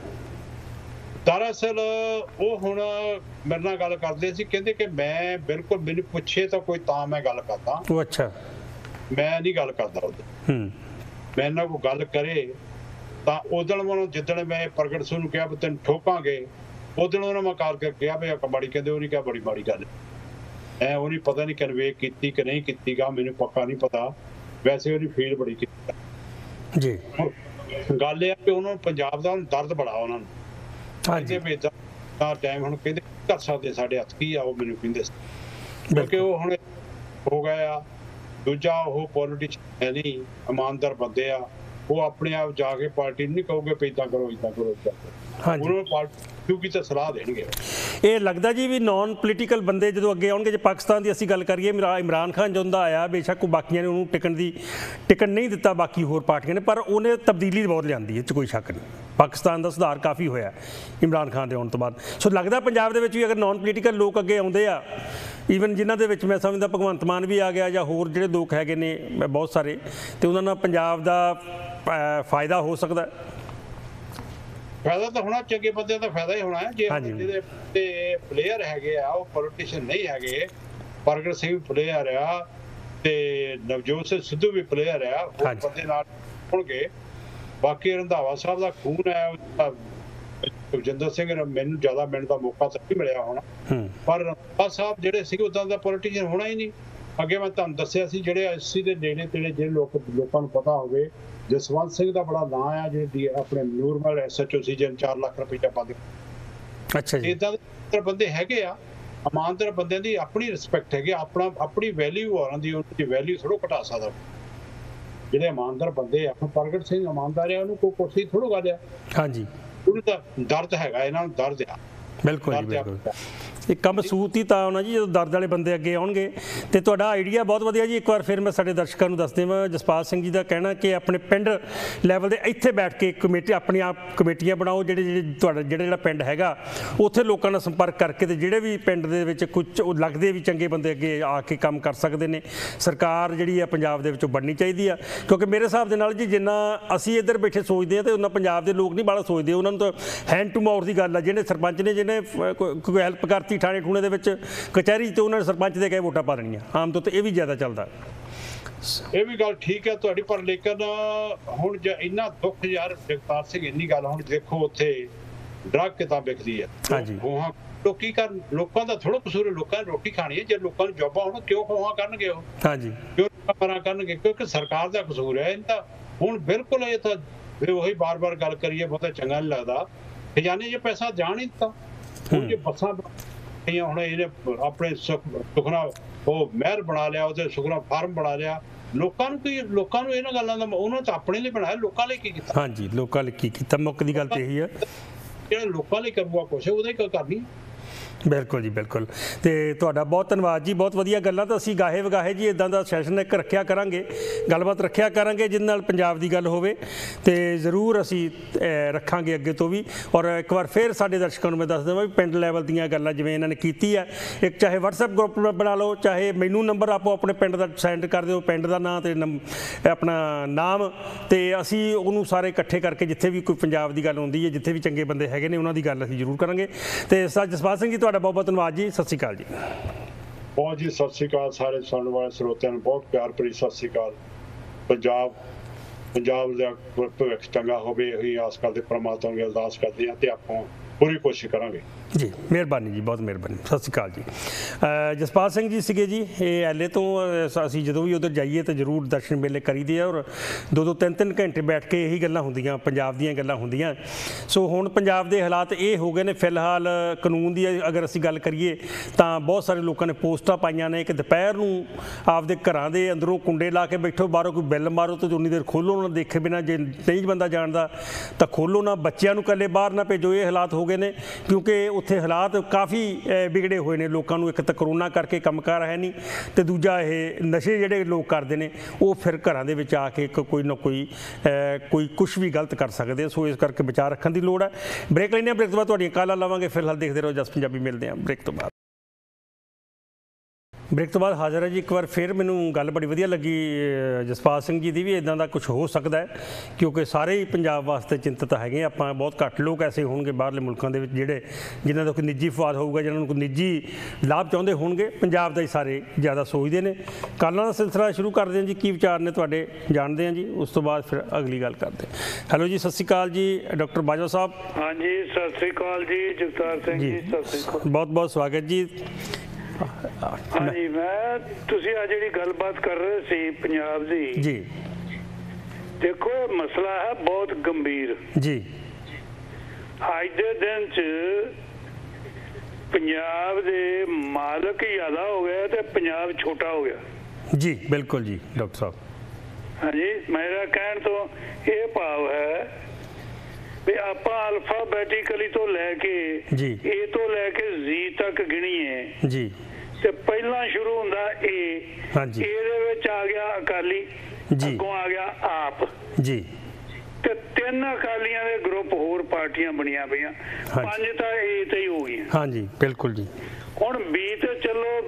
ਦਰਅਸਲ ਉਹ ਹੁਣ ਮੇਰੇ ਨਾਲ ਗੱਲ ਕਰਦੇ ਸੀ, ਕਹਿੰਦੇ ਕਿ ਮੈਂ ਬਿਲਕੁਲ, ਮੈਨੂੰ ਪੁੱਛੇ ਤਾਂ ਕੋਈ ਤਾਂ ਮੈਂ ਗੱਲ ਕਰਦਾ। ਉਹ ਅੱਛਾ, ਮੈਂ ਨਹੀਂ ਗੱਲ ਕਰਦਾ ਉਹਦੇ। ਹੂੰ, ਮੈਂ ਨਾ ਕੋਈ ਗੱਲ ਕਰੇ ਤਾਂ ਉਦੋਂ ਮੈਨੂੰ, ਜਿੱਦਣ ਮੈਂ ਪ੍ਰਗਟ ਸਿੰਘ ਨੂੰ ਕਿਹਾ ਵੀ ਤੈਨੂੰ ਠੋਕਾਂਗੇ, ਉਦੋਂ ਉਹਨਾਂ ਮੈਂ ਕਾਲ ਕੇ ਕਿਹਾ ਵੀ ਮਾੜੀ, ਕਹਿੰਦੇ ਉਹ ਨਹੀਂ ਕਿਹਾ ਬੜੀ ਮਾੜੀ ਗੱਲ ਐ, ਉਹ ਨਹੀਂ ਪਤਾ ਨਹੀਂ ਕਨਵੇ ਕੀਤੀ ਕਿ ਨਹੀਂ ਕੀਤੀ ਗਾ, ਮੈਨੂੰ ਪੱਕਾ ਨਹੀਂ ਪਤਾ। ਵੈਸੇ ਉਹਦੀ ਫੀਲ ਬੜੀ ਕੀਤੀ ਜੀ। ਗੱਲ ਇਹ ਆ ਕਿ ਉਹਨਾਂ ਨੂੰ ਪੰਜਾਬ ਦਾ ਦਰਦ ਬੜਾ, ਉਹਨਾਂ ਨੂੰ ਹਾਂਜੀ ਟਾਈਮ ਹੁਣ ਕਹਿੰਦੇ ਕਰ ਸਕਦੇ, ਸਾਡੇ ਹੱਥ ਕੀ ਆ, ਉਹ ਮੈਨੂੰ ਕਹਿੰਦੇ ਸੀ, ਕਿਉਂਕਿ ਉਹ ਹੁਣ ਹੋ ਗਿਆ। ਦੂਜਾ ਉਹ ਪੋਲੀਟੀਸ਼ੀਅਨ ਹੈ ਨਹੀਂ, ਇਮਾਨਦਾਰ ਬੰਦੇ ਆ, ਉਹ ਆਪਣੇ ਆਪ ਜਾ ਕੇ ਪਾਰਟੀ ਨਹੀਂ ਕਹੋਗੇ ਵੀ ਇੱਦਾਂ ਕਰੋ, ਇੱਦਾਂ ਕਰੋ, ਇੱਦਾਂ ਕਰੋ। ਉਹਨਾਂ ਨੂੰ ਪਾਰਟੀ ਕੀ ਤਾਂ ਸਲਾਹ ਦੇਣਗੇ। ਇਹ ਲੱਗਦਾ ਜੀ ਵੀ ਨਾਨ ਪੋਲੀਟੀਕਲ ਬੰਦੇ ਜਦੋਂ ਅੱਗੇ ਆਉਣਗੇ, ਜੇ ਪਾਕਿਸਤਾਨ ਦੀ ਅਸੀਂ ਗੱਲ ਕਰੀਏ, ਇਮਰਾਨ ਖਾਨ ਜਦੋਂ ਆਇਆ, ਬੇਸ਼ੱਕ ਉਹ ਬਾਕੀਆਂ ਨੇ ਉਹਨੂੰ ਟਿਕਣ ਦੀ ਟਿਕਣ ਨਹੀਂ ਦਿੱਤਾ, ਬਾਕੀ ਹੋਰ ਪਾਰਟੀਆਂ ਨੇ, ਪਰ ਉਹਨੇ ਤਬਦੀਲੀ ਬਹੁਤ ਲਿਆਂਦੀ, ਇਹ 'ਚ ਕੋਈ ਸ਼ੱਕ ਨਹੀਂ। ਪਾਕਿਸਤਾਨ ਦਾ ਸੁਧਾਰ ਕਾਫੀ ਹੋਇਆ ਇਮਰਾਨ ਖਾਨ ਦੇ ਆਉਣ ਤੋਂ ਬਾਅਦ। ਸੋ ਲੱਗਦਾ ਪੰਜਾਬ ਦੇ ਵਿੱਚ ਵੀ ਅਗਰ ਨਾਨ ਪੋਲੀਟੀਕਲ ਲੋਕ ਅੱਗੇ ਆਉਂਦੇ ਆ, ਈਵਨ ਜਿਨ੍ਹਾਂ ਦੇ ਵਿੱਚ ਮੈਂ ਸਮਝਦਾ ਭਗਵੰਤ ਮਾਨ ਵੀ ਆ ਗਿਆ, ਜਾਂ ਹੋਰ ਜਿਹੜੇ ਲੋਕ ਹੈਗੇ ਨੇ ਬਹੁਤ ਸਾਰੇ, ਤੇ ਉਹਨਾਂ ਨਾਲ ਪੰਜਾਬ ਦਾ ਫਾਇਦਾ ਹੋ ਸਕਦਾ। ਫਾਇਦਾ ਤਾਂ ਹੋਣਾ, ਚੰਗੇ ਬੰਦਿਆਂ ਦਾ ਫਾਇਦਾ ਹੀ ਹੋਣਾ ਹੈ। ਜੇ ਜਿਹਦੇ ਤੇ ਪਲੇਅਰ ਹੈਗੇ ਆ, ਉਹ ਪੋਲੀਟੀਸ਼ੀਅਨ ਨਹੀਂ ਹੈਗੇ, ਪ੍ਰਗਟ ਸਿੰਘ ਵੀ ਪਲੇਅਰ ਆ ਤੇ ਨਵਜੋਤ ਸਿੰਘ ਸਿੱਧੂ ਵੀ ਪਲੇਅਰ ਆ, ਉਹ ਬੰਦੇ ਨਾਲ ਹੋਣਗੇ। ਬਾਕੀ ਰੰਧਾਵਾ ਸਾਹਿਬ ਦਾ ਖੂਨ ਹੈ, ਸੁਖਜਿੰਦਰ ਸਿੰਘ ਨੇ ਮੈਨੂੰ ਜ਼ਿਆਦਾ ਮਿਲਣ ਦਾ ਮੌਕਾ ਤਾਂ ਨਹੀਂ ਮਿਲਿਆ ਹੋਣਾ, ਪਰ ਰੰਧਾਵਾ ਸਾਹਿਬ ਜਿਹੜੇ ਸੀਗੇ ਉਦਾਂ ਦਾ ਪੋਲੀਟੀਸ਼ੀਅਨ ਹੋਣਾ ਹੀ ਨਹੀਂ। ਅੱਗੇ ਮੈਂ ਤੁਹਾਨੂੰ ਦੱਸਿਆ ਸੀ, ਜਿਹੜੇ ਐਸਸੀ ਦੇ ਨੇੜੇ ਤੇੜੇ ਜਿਹੜੇ ਲੋਕ ਲੋਕਾਂ ਨੂੰ ਪਤਾ ਹੋਵੇ, ਜਸਵੰਤ ਸਿੰਘ ਦਾ ਬੜਾ ਨਾਂ ਆ, ਜਿਹੜੇ ਆਪਣੇ ਨੂਰਮਲ ਐਸਐਚਓ ਸੀ, ਜਿਹਨ ਚਾਰ ਲੱਖ ਰੁਪਈਆ ਪਾ ਦਿੱਤਾ। ਅੱਛਾ ਜੀ, ਇਦਾਂ ਦੇ ਬੰਦੇ ਹੈਗੇ ਆ, ਇਮਾਨਦਾਰ ਬੰਦਿਆਂ ਦੀ ਆਪਣੀ ਰਿਸਪੈਕਟ ਹੈਗੀ, ਆਪਣਾ ਆਪਣੀ ਵੈਲਿਊ ਹੋਰਾਂ ਦੀ, ਉਹਦੀ ਵੈਲਿਊ ਥੋੜ੍ਹਾ ਘਟਾ ਸਕਦਾ। ਜਿਹੜੇ ਇਮਾਨਦਾਰ ਬੰਦੇ ਆ, ਪ੍ਰਗਟ ਸਿੰਘ ਇਮਾਨਦਾਰ ਆ, ਉਹਨੂੰ ਕੋਈ ਕੁਰਸੀ ਥੋੜ੍ਹਾ ਗਾ ਲਿਆ। ਹਾਂਜੀ, ਉਹਨੂੰ ਤਾਂ ਦਰਦ ਹੈਗਾ, ਇਹਨਾਂ ਨੂੰ ਦਰਦ ਆ। ਬਿਲਕੁਲ ਜੀ, ਬਿਲਕੁਲ। ਇੱਕ ਕੰਮ ਸੂਤ ਹੀ ਤਾਂ ਆਉਣਾ ਜੀ ਜਦੋਂ ਦਰਦ ਵਾਲੇ ਬੰਦੇ ਅੱਗੇ ਆਉਣਗੇ। ਤੇ ਤੁਹਾਡਾ ਆਈਡੀਆ ਬਹੁਤ ਵਧੀਆ ਜੀ। ਇੱਕ ਵਾਰ ਫਿਰ ਮੈਂ ਸਾਡੇ ਦਰਸ਼ਕਾਂ ਨੂੰ ਦੱਸ ਦੇਵਾਂ, ਜਸਪਾਲ ਸਿੰਘ ਜੀ ਦਾ ਕਹਿਣਾ ਕਿ ਆਪਣੇ ਪਿੰਡ ਲੈਵਲ ਦੇ ਇੱਥੇ ਬੈਠ ਕੇ ਕਮੇਟੀ, ਆਪਣੀ ਆਪ ਕਮੇਟੀਆਂ ਬਣਾਓ, ਜਿਹੜੇ ਜਿਹੜੇ ਤੁਹਾਡਾ ਜਿਹੜਾ ਜਿਹੜਾ ਪਿੰਡ ਹੈਗਾ ਉੱਥੇ ਲੋਕਾਂ ਨਾਲ ਸੰਪਰਕ ਕਰਕੇ, ਤੇ ਜਿਹੜੇ ਵੀ ਪਿੰਡ ਦੇ ਵਿੱਚ ਕੁਝ ਲੱਗਦੇ ਵੀ ਚੰਗੇ ਬੰਦੇ ਅੱਗੇ ਆ ਕੇ ਕੰਮ ਕਰ ਸਕਦੇ ਨੇ। ਸਰਕਾਰ ਜਿਹੜੀ ਆ ਪੰਜਾਬ ਦੇ ਵਿੱਚੋਂ ਬਣਨੀ ਚਾਹੀਦੀ ਆ, ਕਿਉਂਕਿ ਮੇਰੇ ਹਿਸਾਬ ਦੇ ਨਾਲ ਜੀ ਜਿੰਨਾ ਅਸੀਂ ਇੱਧਰ ਬੈਠੇ ਸੋਚਦੇ ਹਾਂ ਤੇ ਉਹਨਾਂ ਪੰਜਾਬ ਦੇ ਲੋਕ ਨਹੀਂ ਬਾਹਲਾ ਸੋਚਦੇ। ਉਹਨਾਂ ਨੂੰ ਤਾਂ ਹੈਂਡ ਟੂ ਮਾਊਥ ਦੀ ਗੱਲ ਆ, ਜਿਹਨੇ ਸਰਪੰਚ ਨੇ ਜਿਹਨੇ ਕੋਈ ਹੈਲਪ ਕਰਤੀ ਥਾਣੇ ਠੂਣੇ ਦੇ ਵਿੱਚ, ਕਚਹਿਰੀ 'ਤੇ ਉਹਨਾਂ ਨੇ ਸਰਪੰਚ ਦੇ ਕਹੇ ਵੋਟਾਂ ਪਾ ਦੇਣੀਆਂ, ਆਮ ਤੌਰ 'ਤੇ ਇਹ ਵੀ ਜ਼ਿਆਦਾ ਚੱਲਦਾ। ਇਹ ਵੀ ਗੱਲ ਠੀਕ ਹੈ ਤੁਹਾਡੀ, ਪਰ ਲੇਕਿਨ ਹੁਣ ਜੇ ਇੰਨਾ ਦੁੱਖ ਯਾਰ ਜਗਤਾਰ ਸਿੰਘ, ਇੰਨੀ ਗੱਲ ਹੁਣ ਦੇਖੋ ਉੱਥੇ ਡਰੱਗ ਕਿੱਦਾਂ ਵਿਕਦੀ ਹੈ। ਹਾਂਜੀ, ਖੋਹਾਂ ਲੋਕੀ ਕਰਨ, ਲੋਕਾਂ ਦਾ ਥੋੜਾ ਕਸੂਰ ਹੈ, ਲੋਕਾਂ ਨੇ ਰੋਟੀ ਖਾਣੀ ਹੈ। ਜੇ ਲੋਕਾਂ ਨੂੰ ਜੋਬਾਂ ਹੋਣ, ਕਿਉਂ ਖੋਹਾਂ ਕਰਨਗੇ ਉਹ? ਹਾਂਜੀ, ਕਿਉਂ ਪਰਾਂ ਕਰਨਗੇ? ਕਿਉਂਕਿ ਸਰਕਾਰ ਦਾ ਕਸੂਰ ਹੈ ਇਹਦਾ। ਹੁਣ ਬਿਲਕੁਲ ਇਹ ਤਾਂ ਫਿਰ ਉਹੀ ਬਾਰ-ਬਾਰ ਗੱਲ ਕਰੀਏ, ਬਹੁਤਾ ਚੰਗਾ ਨਹੀਂ ਲੱਗਦਾ। ਖਜ਼ਾਨੇ 'ਚ ਪੈਸਾ ਜਾਣ ਹੀ ਦਿੱਤਾ। ਹੁਣ ਜੇ ਬੱਸਾਂ ਹੁਣ ਇਹਨੇ ਆਪਣੇ ਸੁਖਨਾ ਉਹ ਮਹਿਲ ਬਣਾ ਲਿਆ, ਉਹਦੇ ਸੁਖਨਾ ਫਾਰਮ ਬਣਾ ਲਿਆ। ਲੋਕਾਂ ਨੂੰ ਕੀ, ਲੋਕਾਂ ਨੂੰ ਇਹਨਾਂ ਗੱਲਾਂ ਦਾ, ਉਹਨਾਂ ਤਾਂ ਆਪਣੇ ਲਈ ਬਣਾਇਆ, ਲੋਕਾਂ ਲਈ ਕੀ ਕੀਤਾ? ਹਾਂਜੀ, ਲੋਕਾਂ ਲਈ ਕੀ ਕੀਤਾ? ਮੁੱਖ ਦੀ ਗੱਲ ਤੇ ਇਹੀ ਹੈ, ਜਿਹੜਾ ਲੋਕਾਂ ਲਈ ਕਰੂਗਾ ਕੁਛ, ਉਹਦਾ ਹੀ ਕਰਨੀ। ਬਿਲਕੁਲ ਜੀ ਬਿਲकुल ਤੇ ਤੁਹਾਡਾ ਬਹੁਤ ਧੰਨਵਾਦ ਜੀ ਬਹੁਤ ਵਧੀਆ ਗੱਲਾਂ ਤਾਂ ਅਸੀਂ ਗਾਹੇ ਵਗਾਹੇ ਜੀ ਇਦਾਂ ਦਾ ਸੈਸ਼ਨ ਇੱਕ ਰੱਖਿਆ ਕਰਾਂਗੇ ਗੱਲਬਾਤ ਰੱਖਿਆ ਕਰਾਂਗੇ ਜਿਹਦੇ ਨਾਲ ਪੰਜਾਬ ਦੀ ਗੱਲ ਹੋਵੇ ਤੇ ਜ਼ਰੂਰ ਅਸੀਂ ਰੱਖਾਂਗੇ ਅੱਗੇ ਤੋਂ ਵੀ ਔਰ ਇੱਕ ਵਾਰ ਫਿਰ ਸਾਡੇ ਦਰਸ਼ਕਾਂ ਨੂੰ ਮੈਂ ਦੱਸ ਦੇਵਾਂ ਵੀ ਪਿੰਡ ਲੈਵਲ ਦੀਆਂ ਗੱਲਾਂ ਜਿਵੇਂ ਇਹਨਾਂ ਨੇ ਕੀਤੀ ਹੈ ਇੱਕ ਚਾਹੇ WhatsApp ਗਰੁੱਪ ਬਣਾ ਲਓ ਚਾਹੇ ਮੈਨੂੰ ਨੰਬਰ ਆਪੋ ਆਪਣੇ ਪਿੰਡ ਦਾ ਸੈਂਡ ਕਰ ਦਿਓ ਪਿੰਡ ਦਾ ਨਾਂ ਤੇ ਆਪਣਾ ਨਾਮ ਤੇ ਅਸੀਂ ਉਹਨੂੰ ਸਾਰੇ ਇਕੱਠੇ ਕਰਕੇ ਜਿੱਥੇ ਵੀ ਕੋਈ ਪੰਜਾਬ ਦੀ ਗੱਲ ਹੁੰਦੀ ਹੈ ਜਿੱਥੇ ਵੀ ਚੰਗੇ ਬੰਦੇ ਹੈਗੇ ਨੇ ਉਹਨਾਂ ਦੀ ਗੱਲ ਅਸੀਂ ਜ਼ਰੂਰ ਕਰਾਂਗੇ ਤੇ ਸਰ ਜਸਪਾਲ ਸਿੰਘ ਜੀ ਤੁਹਾਡਾ ਬਹੁਤ ਬਹੁਤ ਧੰਨਵਾਦ ਜੀ ਸਤਿ ਸ਼੍ਰੀ ਅਕਾਲ ਜੀ ਬਹੁਤ ਜੀ ਸਤਿ ਸ਼੍ਰੀ ਅਕਾਲ ਸਾਰੇ ਸੁਣਨ ਵਾਲੇ ਸਰੋਤਿਆਂ ਨੂੰ ਬਹੁਤ ਪਿਆਰ ਭਰੀ ਸਤਿ ਸ਼੍ਰੀ ਅਕਾਲ ਪੰਜਾਬ ਪੰਜਾਬ ਦਾ ਭਵਿੱਖ ਚੰਗਾ ਹੋਵੇ ਇਹੀ ਆਸ ਕਰਦੇ ਪ੍ਰਮਾਤਮਾ ਨੂੰ ਅਰਦਾਸ ਕਰਦੇ ਹਾਂ ਤੇ ਆਪਾਂ ਪੂਰੀ ਕੋਸ਼ਿਸ਼ ਕਰਾਂਗੇ ਜੀ ਮਿਹਰਬਾਨੀ ਜੀ ਬਹੁਤ ਮਿਹਰਬਾਨੀ ਸਤਿ ਸ਼੍ਰੀ ਅਕਾਲ ਜੀ ਜਸਪਾਲ ਸਿੰਘ ਜੀ ਸੀਗੇ ਜੀ ਇਹ ਐਲੇ ਤੋਂ ਅਸੀਂ ਜਦੋਂ ਵੀ ਉੱਧਰ ਜਾਈਏ ਤਾਂ ਜ਼ਰੂਰ ਦਰਸ਼ਨ ਮੇਲੇ ਕਰੀਦੇ ਆ ਔਰ ਦੋ ਦੋ ਤਿੰਨ ਤਿੰਨ ਘੰਟੇ ਬੈਠ ਕੇ ਇਹੀ ਗੱਲਾਂ ਹੁੰਦੀਆਂ ਪੰਜਾਬ ਦੀਆਂ ਗੱਲਾਂ ਹੁੰਦੀਆਂ ਸੋ ਹੁਣ ਪੰਜਾਬ ਦੇ ਹਾਲਾਤ ਇਹ ਹੋ ਗਏ ਨੇ ਫਿਲਹਾਲ ਕਾਨੂੰਨ ਦੀ ਅਗਰ ਅਸੀਂ ਗੱਲ ਕਰੀਏ ਤਾਂ ਬਹੁਤ ਸਾਰੇ ਲੋਕਾਂ ਨੇ ਪੋਸਟਾਂ ਪਾਈਆਂ ਨੇ ਕਿ ਦੁਪਹਿਰ ਨੂੰ ਆਪਦੇ ਘਰਾਂ ਦੇ ਅੰਦਰੋਂ ਕੁੰਡੇ ਲਾ ਕੇ ਬੈਠੋ ਬਾਹਰੋਂ ਕੋਈ ਬਿੱਲ ਮਾਰੋ ਤਾਂ ਉਨੀ ਦੇਰ ਖੋਲ੍ਹੋ ਨਾ ਦੇਖੇ ਬਿਨਾਂ ਜੇ ਨਹੀਂ ਬੰਦਾ ਜਾਣਦਾ ਤਾਂ ਖੋਲ੍ਹੋ ਨਾ ਬੱਚਿਆਂ ਨੂੰ ਇਕੱਲੇ ਬਾਹਰ ਨਾ ਭੇਜੋ ਇਹ ਹਾਲਾਤ ਹੋ ਗਏ ਨੇ ਕਿਉਂਕਿ ਉੱਥੇ ਹਾਲਾਤ ਕਾਫੀ ਵਿਗੜੇ ਹੋਏ ਨੇ ਲੋਕਾਂ ਨੂੰ ਇੱਕ ਤਾਂ ਕਰੋਨਾ ਕਰਕੇ ਕੰਮਕਾਰ ਹੈ ਨਹੀਂ ਤੇ ਦੂਜਾ ਇਹ ਨਸ਼ੇ ਜਿਹੜੇ ਲੋਕ ਕਰਦੇ ਨੇ ਉਹ ਫਿਰ ਘਰਾਂ ਦੇ ਵਿੱਚ ਆ ਕੇ ਕੋਈ ਨਾ ਕੋਈ ਕੋਈ ਕੁਛ ਵੀ ਗਲਤ ਕਰ ਸਕਦੇ ਸੋ ਇਸ ਕਰਕੇ ਵਿਚਾਰ ਰੱਖਣ ਦੀ ਲੋੜ ਹੈ ਬ੍ਰੇਕ ਲੈਂਦੇ ਹਾਂ ਬ੍ਰੇਕ ਤੋਂ ਬਾਅਦ ਤੁਹਾਡੀਆਂ ਕਾਲਾਂ ਲਾਵਾਂਗੇ ਫਿਲਹਾਲ ਦੇਖਦੇ ਰਹੋ ਜਸ ਪੰਜਾਬੀ ਮਿਲਦੇ ਹਾਂ ਬ੍ਰੇਕ ਤੋਂ ਬਾਅਦ ਬ੍ਰੇਕ ਤੋਂ ਬਾਅਦ ਹਾਜ਼ਰ ਹੈ ਜੀ ਇੱਕ ਵਾਰ ਫਿਰ ਮੈਨੂੰ ਗੱਲ ਬੜੀ ਵਧੀਆ ਲੱਗੀ ਜਸਪਾਲ ਸਿੰਘ ਜੀ ਦੀ ਵੀ ਇੱਦਾਂ ਦਾ ਕੁਝ ਹੋ ਸਕਦਾ ਹੈ ਕਿਉਂਕਿ ਸਾਰੇ ਹੀ ਪੰਜਾਬ ਵਾਸਤੇ ਚਿੰਤਤ ਹੈਗੇ ਆਪਾਂ ਬਹੁਤ ਘੱਟ ਲੋਕ ਐਸੇ ਹੋਣਗੇ ਬਾਹਰਲੇ ਮੁਲਕਾਂ ਦੇ ਵਿੱਚ ਜਿਹੜੇ ਜਿਨ੍ਹਾਂ ਦਾ ਕੋਈ ਨਿੱਜੀ ਫਵਾਦ ਹੋਊਗਾ ਜਿਹਨਾਂ ਨੂੰ ਕੋਈ ਨਿੱਜੀ ਲਾਭ ਚਾਹੁੰਦੇ ਹੋਣਗੇ ਪੰਜਾਬ ਦਾ ਹੀ ਸਾਰੇ ਜ਼ਿਆਦਾ ਸੋਚਦੇ ਨੇ ਕਾਲਾਂ ਦਾ ਸਿਲਸਿਲਾ ਸ਼ੁਰੂ ਕਰਦੇ ਹਾਂ ਜੀ ਕੀ ਵਿਚਾਰ ਨੇ ਤੁਹਾਡੇ ਜਾਣਦੇ ਹਾਂ ਜੀ ਉਸ ਤੋਂ ਬਾਅਦ ਫਿਰ ਅਗਲੀ ਗੱਲ ਕਰਦੇ ਹੈਲੋ ਜੀ ਸਤਿ ਸ਼੍ਰੀ ਅਕਾਲ ਜੀ ਡਾਕਟਰ ਬਾਜਵਾ ਸਾਹਿਬ ਹਾਂਜੀ ਸਤਿ ਸ਼੍ਰੀ ਅਕਾਲ ਜੀ ਜਗਤਾਰ ਸਿੰਘ ਜੀ ਸਤਿ ਸ਼੍ਰੀ ਅਕਾਲ ਬਹੁਤ ਬਹੁਤ ਸਵਾਗਤ ਜੀ ਹਾਂਜੀ ਮੈਂ ਤੁਸੀਂ ਆ ਜਿਹੜੀ ਗੱਲਬਾਤ ਕਰ ਰਹੇ ਸੀ ਪੰਜਾਬ ਦੀ ਜੀ ਦੇਖੋ ਇਹ ਮਸਲਾ ਹੈ ਬਹੁਤ ਗੰਭੀਰ ਜੀ ਅੱਜ ਦੇ ਦਿਨ 'ਚ ਪੰਜਾਬ ਦੇ ਮਾਲਕ ਜ਼ਿਆਦਾ ਹੋ ਗਏ ਤੇ ਪੰਜਾਬ ਛੋਟਾ ਹੋ ਗਿਆ ਜੀ ਬਿਲਕੁਲ ਜੀ ਡਾਕਟਰ ਸਾਹਿਬ ਹਾਂਜੀ ਮੇਰਾ ਕਹਿਣ ਤੋਂ ਇਹ ਭਾਵ ਹੈ ਵੀ ਆਪਾਂ ਅਲਫਾਬੈਟਿਕਲੀ ਤੋਂ ਲੈ ਕੇ ਜੀ ਏ ਤੋਂ ਲੈ ਕੇ ਜ਼ੀ ਤੱਕ ਗਿਣੀਏ ਜੀ ਤੇ ਪਹਿਲਾਂ ਸ਼ੁਰੂ ਹੁੰਦਾ ਏ ਹਾਂਜੀ ਇਹਦੇ ਵਿੱਚ ਆ ਗਿਆ ਅਕਾਲੀ ਜੀ ਅੱਗੋਂ ਆ ਗਿਆ ਆਪ ਜੀ ਤੇ ਤਿੰਨ ਅਕਾਲੀਆਂ ਦੇ ਗਰੁੱਪ ਹੋਰ ਪਾਰਟੀਆਂ ਬਣੀਆਂ ਪਈਆਂ ਪੰਜ ਤਾਂ ਏ ਤੇ ਹੀ ਹੋ ਗਈਆਂ ਹਾਂਜੀ ਬਿਲਕੁਲ ਜੀ ਹੁਣ ਬੀ ਤੇ ਚਲੋ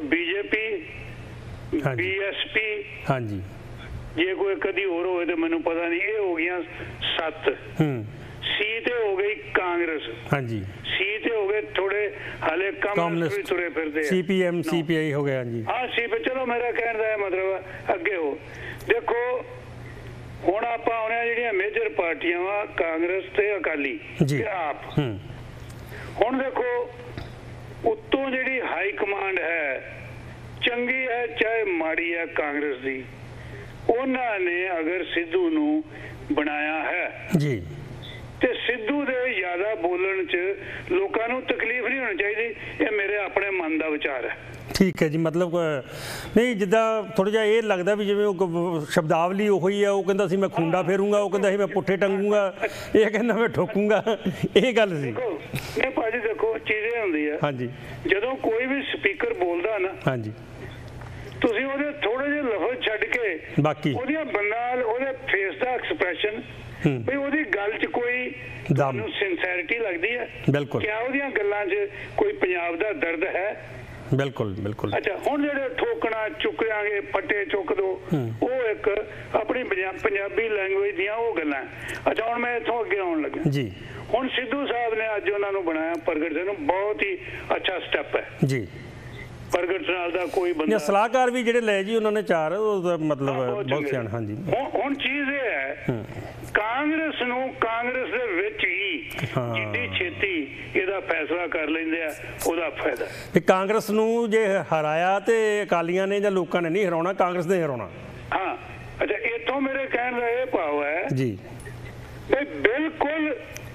ਬੀਜੇਪੀ ਬੀਐਸਪੀ ਹਾਂਜੀ ਜੇ ਕੋਈ ਕਦੀ ਹੋਰ ਹੋਵੇ ਤੇ ਮੈਨੂੰ ਪਤਾ ਨਹੀਂ ਇਹ ਹੋ ਗਈਆਂ ਸੱਤ ਹੂੰ ਸੀ ਤੇ ਹੋ ਗਈ ਕਾਂਗਰਸ ਹਾਂਜੀ ਸੀ ਤੇ ਹੋ ਗਏ ਥੋੜੇ ਹਾਲੇ ਕਮਿਊਨਿਸਟ ਵੀ ਤੁਰੇ ਫਿਰਦੇ ਆ ਸੀਪੀਐਮ ਸੀਪੀਆਈ ਹੋ ਗਿਆ ਜੀ ਹਾਂ ਸੀ ਪਰ ਚਲੋ ਮੇਰਾ ਕਹਿਣ ਦਾ ਮਤਲਬ ਅੱਗੇ ਹੋ ਦੇਖੋ ਹੁਣ ਆਪਾਂ ਆਉਣੇ ਜਿਹੜੀਆਂ ਮੇਜਰ ਪਾਰਟੀਆਂ ਵਾ ਕਾਂਗਰਸ ਤੇ ਅਕਾਲੀ ਤੇ ਆਪ ਹੁਣ ਦੇਖੋ ਉੱਤੋਂ ਜਿਹੜੀ ਹਾਈ ਕਮਾਂਡ ਹੈ ਚੰਗੀ ਹੈ ਚਾਹੇ ਮਾੜੀ ਹੈ ਕਾਂਗਰਸ ਦੀ ਉਹਨਾਂ ਨੇ ਅਗਰ ਸਿੱਧੂ ਨੂੰ ਬਣਾਇਆ ਹੈ ਜੀ ਤੇ ਸਿੱਧੂ ਦੇ ਜ਼ਿਆਦਾ ਬੋਲਣ 'ਚ ਲੋਕਾਂ ਨੂੰ ਤਕਲੀਫ ਨਹੀਂ ਹੋਣੀ ਚਾਹੀਦੀ ਇਹ ਮੇਰੇ ਆਪਣੇ ਮਨ ਦਾ ਵਿਚਾਰ ਹੈ ਠੀਕ ਹੈ ਜੀ ਮਤਲਬ ਨਹੀਂ ਜਿੱਦਾਂ ਥੋੜ੍ਹਾ ਜਿਹਾ ਇਹ ਲੱਗਦਾ ਵੀ ਜਿਵੇਂ ਉਹ ਸ਼ਬਦਾਵਲੀ ਉਹੀ ਆ ਉਹ ਕਹਿੰਦਾ ਸੀ ਮੈਂ ਖੁੰਡਾ ਫੇਰੂੰਗਾ ਉਹ ਕਹਿੰਦਾ ਸੀ ਮੈਂ ਪੁੱਠੇ ਟੰਗੂੰਗਾ ਇਹ ਕਹਿੰਦਾ ਮੈਂ ਠੋਕੂੰਗਾ ਇਹ ਗੱਲ ਸੀ ਨਹੀਂ ਭਾਜੀ ਦੇਖੋ ਚੀਜ਼ ਇਹ ਹੁੰਦੀ ਆ ਹਾਂਜੀ ਜਦੋਂ ਕੋਈ ਵੀ ਸਪੀਕਰ ਬੋਲਦਾ ਨਾ ਹਾਂਜੀ ਤੁਸੀਂ ਉਹਦੇ ਥੋੜੇ ਜਿਹੇ ਲਫ਼ਜ਼ ਛੱਡ ਕੇ ਬਾਕੀ ਉਹਦੀਆਂ ਬੰਨਾਲ ਉਹਦੇ ਫੇਸ ਦਾ ਐਕਸਪ੍ਰੈਸ਼ਨ ਵੀ ਉਹਦੀ ਗੱਲ 'ਚ ਕੋਈ ਤੁਹਾਨੂੰ ਸਿੰਸੈਰਿਟੀ ਲੱਗਦੀ ਹੈ ਬਿਲਕੁਲ ਕਿਆ ਉਹਦੀਆਂ ਗੱਲਾਂ 'ਚ ਕੋਈ ਪੰਜਾਬ ਦਾ ਦਰਦ ਹੈ ਬਿਲਕੁਲ ਬਿਲਕੁਲ ਅੱਛਾ ਹੁਣ ਜਿਹੜੇ ਠੋਕਣਾ ਚੁੱਕਿਆਂਗੇ ਫੱਟੇ ਚੁੱਕ ਦੋ ਉਹ ਇੱਕ ਆਪਣੀ ਪੰਜਾਬੀ ਲੈਂਗੁਏਜ ਦੀਆਂ ਉਹ ਗੱਲਾਂ ਅੱਛਾ ਹੁਣ ਮੈਂ ਇੱਥੋਂ ਅੱਗੇ ਆਉਣ ਲੱਗਾ ਜੀ ਹੁਣ ਸਿੱਧੂ ਸਾਹਿਬ ਨੇ ਅੱਜ ਉਹਨਾਂ ਨੂੰ ਬਣਾਇਆ ਪ੍ਰਗਟ ਸਿੰਘ ਨੂੰ ਬਹੁਤ ਹੀ ਅੱਛਾ ਸਟੈਪ ਹੈ ਜੀ ਪ੍ਰਗਟ ਨਾਲ ਦਾ ਕੋਈ ਬੰਦਾ ਸਲਾਹਕਾਰ ਵੀ ਜਿਹੜੇ ਲੈ ਜੀ ਉਹਨਾਂ ਨੇ ਚਾਰ ਉਹ ਮਤਲਬ ਬਹੁਤ ਸਿਆਣ ਹਾਂਜੀ ਹੁਣ ਚੀਜ਼ ਇਹ ਹੈ ਕਾਂਗਰਸ ਨੂੰ ਕਾਂਗਰਸ ਦੇ ਵਿੱਚ ਹੀ ਜਿੱਡੀ ਛੇਤੀ ਇਹਦਾ ਫੈਸਲਾ ਕਰ ਲੈਂਦੇ ਆ ਉਹਦਾ ਫਾਇਦਾ ਤੇ ਕਾਂਗਰਸ ਨੂੰ ਜੇ ਹਰਾਇਆ ਤੇ ਅਕਾਲੀਆਂ ਨੇ ਜਾਂ ਲੋਕਾਂ ਨੇ ਨਹੀਂ ਹਰਾਉਣਾ ਕਾਂਗਰਸ ਨੇ ਹਰਾਉਣਾ ਹਾਂ ਅੱਛਾ ਇੱਥੋਂ ਮੇਰੇ ਕਹਿਣ ਦਾ ਇਹ ਭਾਵ ਹੈ ਜੀ ਵੀ ਬਿਲਕੁਲ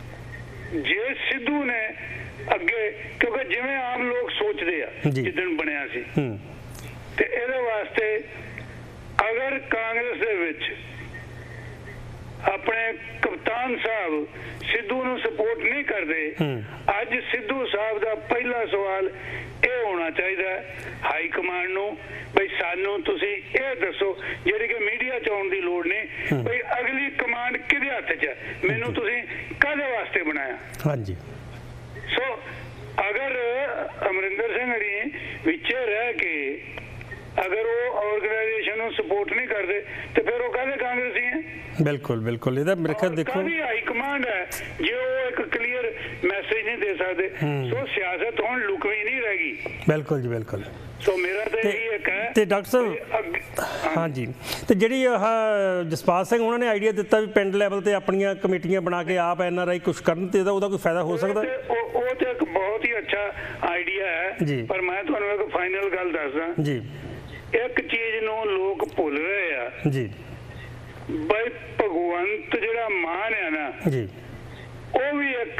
ਜੇ ਸਿੱਧੂ ਨੇ ਅੱਗੇ ਕਿਉਂਕਿ ਜਿਵੇਂ ਆਮ ਲੋਕ ਸੋਚਦੇ ਆ ਜਿੱਦਣ ਬਣਿਆ ਸੀ ਤੇ ਇਹਦੇ ਵਾਸਤੇ ਅਗਰ ਕਾਂਗਰਸ ਦੇ ਵਿੱਚ ਆਪਣੇ ਕਪਤਾਨ ਸਾਹਿਬ ਸਿੱਧੂ ਨੂੰ ਸਪੋਰਟ ਨਹੀਂ ਕਰਦੇ, ਅੱਜ ਸਿੱਧੂ ਸਾਹਿਬ ਦਾ ਪਹਿਲਾ ਸਵਾਲ ਇਹ ਹੋਣਾ ਚਾਹੀਦਾ ਹਾਈ ਕਮਾਂਡ ਨੂੰ, ਬਈ ਸਾਨੂੰ ਤੁਸੀਂ ਇਹ ਦੱਸੋ, ਜਿਹੜੀ ਕਿ ਮੀਡੀਆ ਚ ਆਉਣ ਦੀ ਲੋੜ ਨਹੀਂ, ਬਈ ਅਗਲੀ ਕਮਾਂਡ ਕਿਹਦੇ ਹੱਥ 'ਚ ਹੈ, ਮੈਨੂੰ ਤੁਸੀਂ ਕਾਹਦੇ ਵਾਸਤੇ ਬਣਾਇਆ। ਹਾਂਜੀ, ਸੋ ਅਗਰ ਅਮਰਿੰਦਰ ਸਿੰਘ ਹਰੀ ਵਿੱਚੇ ਰਹਿ ਕੇ ਅਗਰ ਉਹ ਆਰਗੇਨਾਈਜੇਸ਼ਨ ਨੂੰ ਸਪੋਰਟ ਨਹੀਂ ਕਰਦੇ ਤੇ ਫਿਰ ਉਹ ਕਾਹਦੇ ਕਾਂਗਰਸੀ ਹੈ। ਬਿਲਕੁਲ ਬਿਲਕੁਲ, ਇਹਦਾ ਮੇਰੇ ਖਿਆਲ ਦੇਖੋ ਕਾਹਦੀ ਹਾਈ ਕਮਾਂਡ ਹੈ ਜੇ ਉਹ ਇੱਕ ਕਲੀਅਰ ਮੈਸੇਜ ਨਹੀਂ ਦੇ ਸਕਦੇ। ਸੋ ਸਿਆਸਤ ਹੁਣ ਲੁਕਵੀਂ ਨਹੀਂ ਰਹਿ ਗਈ। ਬਿਲਕੁਲ ਜੀ ਬਿਲਕੁਲ। ਸੋ ਮੇਰਾ ਤਾਂ ਇਹੀ ਇੱਕ ਹੈ ਤੇ ਡਾਕਟਰ ਸਾਹਿਬ ਹਾਂਜੀ, ਤੇ ਜਿਹੜੀ ਆਹ ਜਸਪਾਲ ਸਿੰਘ ਉਹਨਾਂ ਨੇ ਆਈਡੀਆ ਦਿੱਤਾ ਵੀ ਪਿੰਡ ਲੈਵਲ ਤੇ ਆਪਣੀਆਂ ਕਮੇਟੀਆਂ ਬਣਾ ਕੇ ਆਪ ਐਨ ਆਰ ਆਈ ਕੁਛ ਕਰਨ, ਤੇ ਉਹਦਾ ਕੋਈ ਫਾਇਦਾ ਹੋ ਸਕਦਾ? ਉਹ ਤੇ ਇੱਕ ਬਹੁਤ ਹੀ ਅੱਛਾ ਆਈਡੀਆ ਹੈ, ਪਰ ਮੈਂ ਤੁਹਾਨੂੰ ਇੱਕ ਫਾਈਨਲ ਗੱਲ ਦੱਸਦਾ ਜੀ। ਇੱਕ ਚੀਜ਼ ਨੂੰ ਲੋਕ ਭੁੱਲ ਰਹੇ ਆ ਜੀ, ਬਈ ਭਗਵੰਤ ਜਿਹੜਾ ਮਾਨ ਹੈ ਨਾ ਜੀ, ਉਹ ਵੀ ਇੱਕ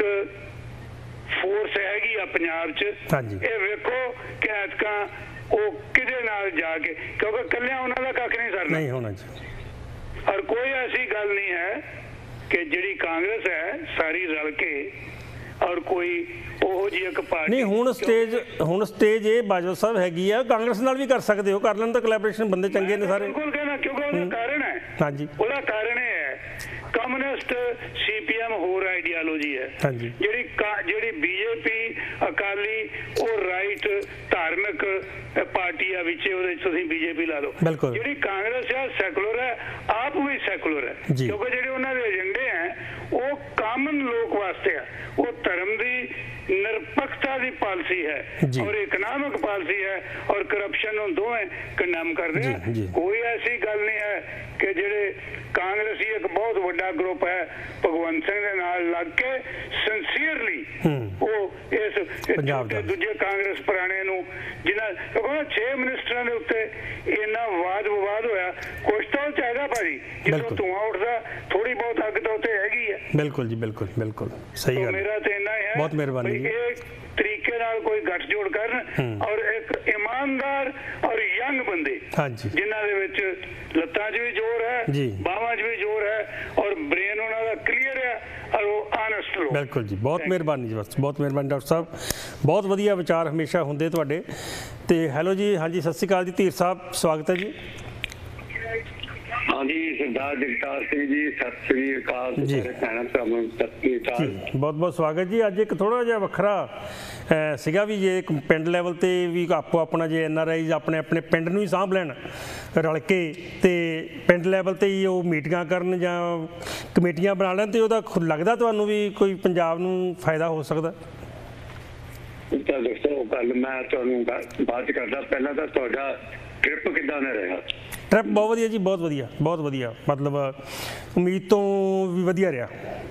ਫੋਰਸ ਹੈਗੀ ਆ ਪੰਜਾਬ 'ਚ। ਇਹ ਵੇਖੋ ਕਿ ਐਤਕਾਂ ਉਹ ਕਿਹਦੇ ਨਾਲ ਜਾ ਕੇ, ਕਿਉਂਕਿ ਇਕੱਲਿਆਂ ਉਹਨਾਂ ਦਾ ਕੱਖ ਨਹੀਂ ਸਰਨਾ ਨਹੀਂ ਹੋਣਾ ਜੀ। ਔਰ ਕੋਈ ਐਸੀ ਗੱਲ ਨਹੀਂ ਹੈ ਕਿ ਜਿਹੜੀ ਕਾਂਗਰਸ ਹੈ ਸਾਰੀ ਰਲ ਕੇ ਔਰ ਕੋਈ ਉਹੋ ਜਿਹੀ ਇੱਕ ਪਾਰਟੀ ਨਹੀਂ। ਹੁਣ ਸਟੇਜ ਹੁਣ ਸਟੇਜ ਇਹ ਬਾਜਵਾ ਸਾਹਿਬ ਹੈਗੀ ਆ, ਕਾਂਗਰਸ ਨਾਲ ਵੀ ਕਰ ਸਕਦੇ ਹੋ, ਕਰ ਲੈਣ ਤਾਂ ਕੋਲੈਬੋਰੇਸ਼ਨ, ਬੰਦੇ ਚੰਗੇ ਨੇ ਸਾਰੇ। ਬਿਲਕੁਲ ਕਹਿਣਾ, ਕਿਉਂਕਿ ਉਹਦਾ ਕਾਰਨ ਹੈ। ਹਾਂਜੀ, ਉਹਦਾ ਕਾਰਨ ਇਹ ਹੈ ਕਮਿਊਨਿਸਟ ਸੀਪੀਐਮ ਹੋਰ ਆਈਡੀਆਲੋਜੀ ਹੈ, ਜਿਹੜੀ ਜਿਹੜੀ ਬੀਜੇਪੀ ਅਕਾਲੀ ਉਹ ਰਾਈਟ ਧਾਰਮਿਕ ਪਾਰਟੀ ਆ ਵਿੱਚ, ਉਹਦੇ ਤੁਸੀਂ ਬੀਜੇਪੀ ਲਾ ਲਓ। ਜਿਹੜੀ ਕਾਂਗਰਸ ਹੈ ਸੈਕੂਲਰ ਹੈ, ਆਪ ਵੀ ਸੈਕੂਲਰ ਹੈ, ਕਿਉਂਕਿ ਜਿਹੜੇ ਉਹਨਾਂ ਦੇ ਏਜੰਡੇ ਹੈ ਉਹ ਕਾਮਨ ਲੋਕ ਵਾਸਤੇ ਆ, ਉਹ ਧਰਮ ਦੀ ਨਿਰਪੱਖਤਾ ਦੀ ਪਾਲਿਸੀ ਹੈ ਔਰ ਇਕਨੋਮਿਕ ਪਾਲਿਸੀ ਹੈ ਔਰ ਕਰਪਸ਼ਨ ਨੂੰ ਦੋਵੇਂ ਕੰਡੈਮ ਕਰਦੇ ਆ। ਕੋਈ ਐਸੀ ਗੱਲ ਨਹੀਂ ਹੈ ਕਿ ਜਿਹੜੇ ਕਾਂਗਰਸੀ ਇੱਕ ਬਹੁਤ ਵੱਡਾ ਗਰੁੱਪ ਹੈ ਭਗਵੰਤ ਸਿੰਘ ਦੇ ਨਾਲ ਲੱਗ ਕੇ ਸਿੰਸੀਅਰਲੀ ਉਹ ਇਸ ਦੂਜੇ ਕਾਂਗਰਸ ਪੁਰਾਣੇ ਨੂੰ, ਜਿਨ੍ਹਾਂ ਛੇ ਮਿਨਿਸਟਰਾਂ ਦੇ ਉੱਤੇ ਇੰਨਾ ਵਾਦ ਵਿਵਾਦ ਹੋਇਆ, ਕੁਛ ਤਾਂ ਚਾਹੀਦਾ ਭਾਜੀ, ਜਦੋਂ ਧੂੰਆਂ ਉੱਠਦਾ ਥੋੜੀ ਬਹੁਤ ਅੱਗ ਤਾਂ ਉੱਤੇ ਹੈਗੀ ਹੈ। ਬਿਲਕੁਲ ਜੀ, ਬਿਲਕੁਲ ਬਿਲਕੁਲ ਸਹੀ ਗੱਲ। ਮੇਰਾ ਤੇ ਇੰਨਾ ਹੈ, ਬਹੁਤ ਮਿਹਰਬਾਨੀ। ਇਹ ਤਰੀਕੇ ਨਾਲ ਕੋਈ ਗੱਠਜੋੜ ਕਰਨ ਔਰ ਇੱਕ ਇਮਾਨਦਾਰ ਔਰ ਯੰਗ ਬੰਦੇ ਜਿਨ੍ਹਾਂ ਦੇ ਵਿੱਚ ਲੱਤਾਂ 'ਚ ਵੀ ਜ਼ੋਰ ਹੈ, ਬਾਹਾਂ 'ਚ ਵੀ ਜ਼ੋਰ ਹੈ ਔਰ ਬ੍ਰੇਨ ਉਹਨਾਂ ਦਾ ਕਲੀਅਰ ਹੈ ਔਰ ਉਹ ਆਨੈਸਟ ਲੋਕ। ਬਿਲਕੁਲ ਜੀ, ਬਹੁਤ ਮਿਹਰਬਾਨੀ ਜੀ, ਬਸ ਬਹੁਤ ਮਿਹਰਬਾਨੀ ਡਾਕਟਰ ਸਾਹਿਬ, ਬਹੁਤ ਵਧੀਆ ਵਿਚਾਰ ਹਮੇਸ਼ਾ ਹੁੰਦੇ ਤੁਹਾਡੇ। ਤੇ ਹੈਲੋ ਜੀ, ਹਾਂਜੀ ਸਤਿ ਸ਼੍ਰੀ ਅਕਾਲ ਜੀ, ਧੀਰ ਸਾਹਿਬ ਸਵਾਗਤ ਹੈ ਜੀ। ਹਾਂਜੀ ਸਰਦਾਰ ਜਗਤਾਰ ਸਿੰਘ ਜੀ, ਸਤਿ ਸ੍ਰੀ ਅਕਾਲ ਜੀ। ਬਹੁਤ ਬਹੁਤ ਸਵਾਗਤ ਜੀ। ਅੱਜ ਇੱਕ ਥੋੜਾ ਜਿਹਾ ਵੱਖਰਾ ਸੀਗਾ ਵੀ ਜੇ ਪਿੰਡ ਲੈਵਲ ਤੇ ਵੀ ਆਪੋ ਆਪਣਾ ਜੇ ਐਨ ਆਰ ਆਈ ਆਪਣੇ ਆਪਣੇ ਪਿੰਡ ਨੂੰ ਹੀ ਸਾਂਭ ਲੈਣ ਰਲ ਕੇ, ਤੇ ਪਿੰਡ ਲੈਵਲ ਤੇ ਹੀ ਉਹ ਮੀਟਿੰਗਾਂ ਕਰਨ ਜਾਂ ਕਮੇਟੀਆਂ ਬਣਾ ਲੈਣ, ਤੇ ਉਹਦਾ ਲੱਗਦਾ ਤੁਹਾਨੂੰ ਵੀ ਕੋਈ ਪੰਜਾਬ ਨੂੰ ਫਾਇਦਾ ਹੋ ਸਕਦਾ? ਤਾਂ ਦੱਸੋ ਗੱਲ, ਮੈਂ ਤੁਹਾਨੂੰ ਬਾਤ ਕਰਦਾ। ਪਹਿਲਾਂ ਤਾਂ ਤੁਹਾਡਾ ਟ੍ਰਿਪ ਕਿੱਦਾਂ ਦਾ ਰਿਹਾ? ਟ੍ਰਿਪ ਬਹੁਤ ਵਧੀਆ ਜੀ, ਬਹੁਤ ਵਧੀਆ, ਬਹੁਤ ਵਧੀਆ, ਮਤਲਬ ਉਮੀਦ ਤੋਂ ਵੀ ਵਧੀਆ ਰਿਹਾ।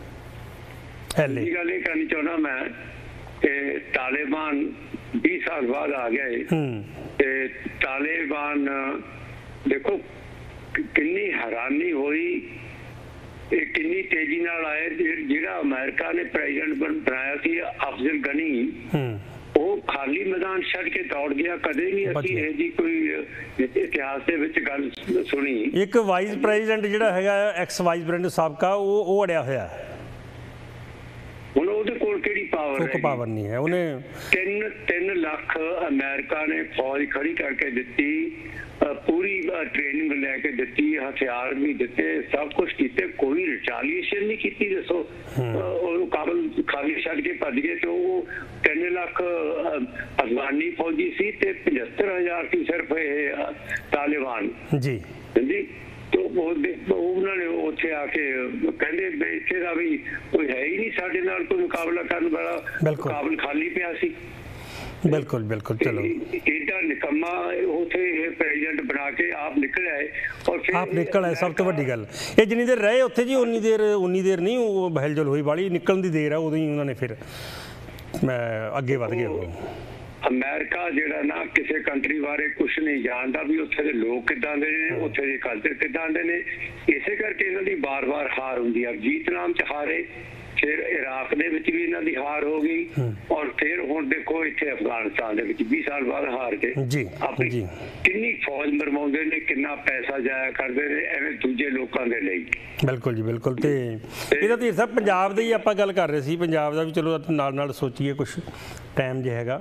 ਇਹ ਗੱਲ ਇਹ ਕਰਨੀ ਚਾਹੁੰਦਾ ਮੈਂ ਕਿ ਤਾਲਿਬਾਨ ਵੀਹ ਸਾਲ ਬਾਅਦ ਆ ਗਿਆ ਤੇ ਤਾਲਿਬਾਨ ਦੇਖੋ ਕਿੰਨੀ ਹੈਰਾਨੀ ਹੋਈ, ਇਹ ਕਿੰਨੀ ਤੇਜ਼ੀ ਨਾਲ ਆਏ। ਜਿਹੜਾ ਅਮਰੀਕਾ ਨੇ ਪ੍ਰੈਜ਼ੀਡੈਂਟ ਬਣਾਇਆ ਸੀ ਅਫਜ਼ਲ ਗਨੀ, ਉਹ ਖਾਲੀ ਮੈਦਾਨ ਛੱਡ ਕੇ ਦੌੜ ਗਿਆ। ਕਦੇ ਨਹੀਂ ਅਸੀਂ ਇਹ ਜੀ ਕੋਈ ਇਤਿਹਾਸ ਦੇ ਵਿੱਚ ਗੱਲ ਸੁਣੀ। ਇੱਕ ਵਾਈਸ ਪ੍ਰੈਜ਼ੀਡੈਂਟ ਜਿਹੜਾ ਹੈਗਾ ਐਕਸ ਵਾਈਸ ਪ੍ਰੈਜ਼ੀਡੈਂਟ ਸਾਬਕਾ, ਉਹ ਉਹ ਅੜਿਆ ਹੋਇਆ। ਹੁਣ ਉਹਦੇ ਕੋਲ ਕਿਹੜੀ ਪਾਵਰ ਹੈ? ਕੋਈ ਪਾਵਰ ਨਹੀਂ ਹੈ। ਉਹਨੇ ਤਿੰਨ ਤਿੰਨ ਲੱਖ ਅਮਰੀਕਾ ਨੇ ਫੌਜ ਖੜੀ ਕਰਕੇ ਦਿੱਤੀ, ਪੂਰੀ ਟ੍ਰੇਨਿੰਗ ਲੈ ਕੇ ਦਿੱਤੀ, ਹਥਿਆਰ ਵੀ ਦਿੱਤੇ, ਸਭ ਕੁਝ ਕੀਤੇ, ਕੋਈ ਰਿਟਾਲੀਏਸ਼ਨ ਨਹੀਂ ਕੀਤੀ। ਦੱਸੋ ਉਹਨੂੰ ਕਾਬਲ ਖਾਲੀ ਛੱਡ ਕੇ ਭੱਜ ਗਏ ਤੇ ਉਹ ਤਿੰਨ ਲੱਖ ਅਫਗਾਨੀ ਫੌਜੀ ਸੀ ਤੇ ਪਝੱਤਰ ਹਜ਼ਾਰ ਸੀ ਸਿਰਫ ਇਹ ਤਾਲਿਬਾਨ ਜੀ ਜੀ ਉਹਨਾਂ ਨੇ ਉੱਥੇ ਆ ਕੇ ਕਹਿੰਦੇ ਇੱਥੇ ਦਾ ਵੀ ਕੋਈ ਹੈ ਹੀ ਨਹੀਂ ਸਾਡੇ ਨਾਲ ਕੋਈ ਮੁਕਾਬਲਾ ਕਰਨ ਵਾਲਾ, ਮੁਕਾਬਲ ਖਾਲੀ ਪਿਆ ਸੀ। ਬਿਲਕੁਲ ਬਿਲकुल। ਚਲੋ ਏਡਾ ਨਿਕੰਮਾ ਉੱਥੇ ਇਹ ਪ੍ਰੈਜ਼ੀਡੈਂਟ ਬਣਾ ਕੇ ਆਪ ਨਿਕਲਿਆ ਹੈ ਔਰ ਫਿਰ ਆਪ ਨਿਕਲ ਆਏ। ਸਭ ਤੋਂ ਵੱਡੀ ਗੱਲ ਇਹ ਜਿੰਨੀ ਦੇਰ ਰਹੇ ਉੱਥੇ ਜੀ ਉਨੀ ਦੇਰ ਉਨੀ ਦੇਰ ਨਹੀਂ ਉਹ ਬਹਿਲਜਲ ਹੋਈ ਵਾਲੀ, ਨਿਕਲਣ ਦੀ ਦੇਰ ਆ, ਉਦੋਂ ਹੀ ਉਹਨਾਂ ਨੇ ਫਿਰ ਮੈਂ ਅੱਗੇ ਵਧ ਗਏ। ਉਹ ਅਮਰੀਕਾ ਜਿਹੜਾ ਨਾ ਕਿਸੇ ਕੰਟਰੀ ਬਾਰੇ ਕੁਛ ਨਹੀਂ ਜਾਣਦਾ ਵੀ ਉੱਥੇ ਦੇ ਲੋਕ ਕਿੱਦਾਂ ਦੇ ਨੇ, ਉੱਥੇ ਦੇ ਕਲਚਰ ਕਿੱਦਾਂ ਦੇ ਨੇ। ਇਸੇ ਕਰਕੇ ਇਹਨਾਂ ਦੀ ਬਾਰ-ਬਾਰ ਹਾਰ ਹੁੰਦੀ ਹੈ। ਵੀਅਤਨਾਮ ਚ ਹਾਰੇ, ਫਿਰ ਇਰਾਕ ਦੇ ਵਿੱਚ ਵੀ ਇਹਨਾਂ ਦੀ ਹਾਰ ਹੋ ਗਈ, ਔਰ ਫਿਰ ਹੁਣ ਦੇਖੋ ਇੱਥੇ ਅਫਗਾਨਿਸਤਾਨ ਦੇ ਵਿੱਚ ਵੀਹ ਸਾਲ ਬਾਅਦ ਹਾਰ ਕੇ ਆਪਣੀ ਕਿੰਨੀ ਫੌਜ ਮਰਵਾਉਂਦੇ ਨੇ, ਕਿੰਨਾ ਪੈਸਾ ਜਾਇਆ ਕਰਦੇ ਨੇ ਐਵੇਂ ਦੂਜੇ ਲੋਕਾਂ ਦੇ ਲਈ। ਬਿਲਕੁਲ ਜੀ ਬਿਲਕੁਲ। ਤੇ ਇਹਦਾ ਧੀਰ ਸਾਹਿਬ ਪੰਜਾਬ ਦੀ ਆਪਾਂ ਗੱਲ ਕਰ ਰਹੇ ਸੀ, ਪੰਜਾਬ ਦਾ ਵੀ ਚਲੋ ਨਾਲ ਨਾਲ ਸੋਚੀਏ ਕੁਛ ਟਾਈਮ ਜੇ ਹੈਗਾ।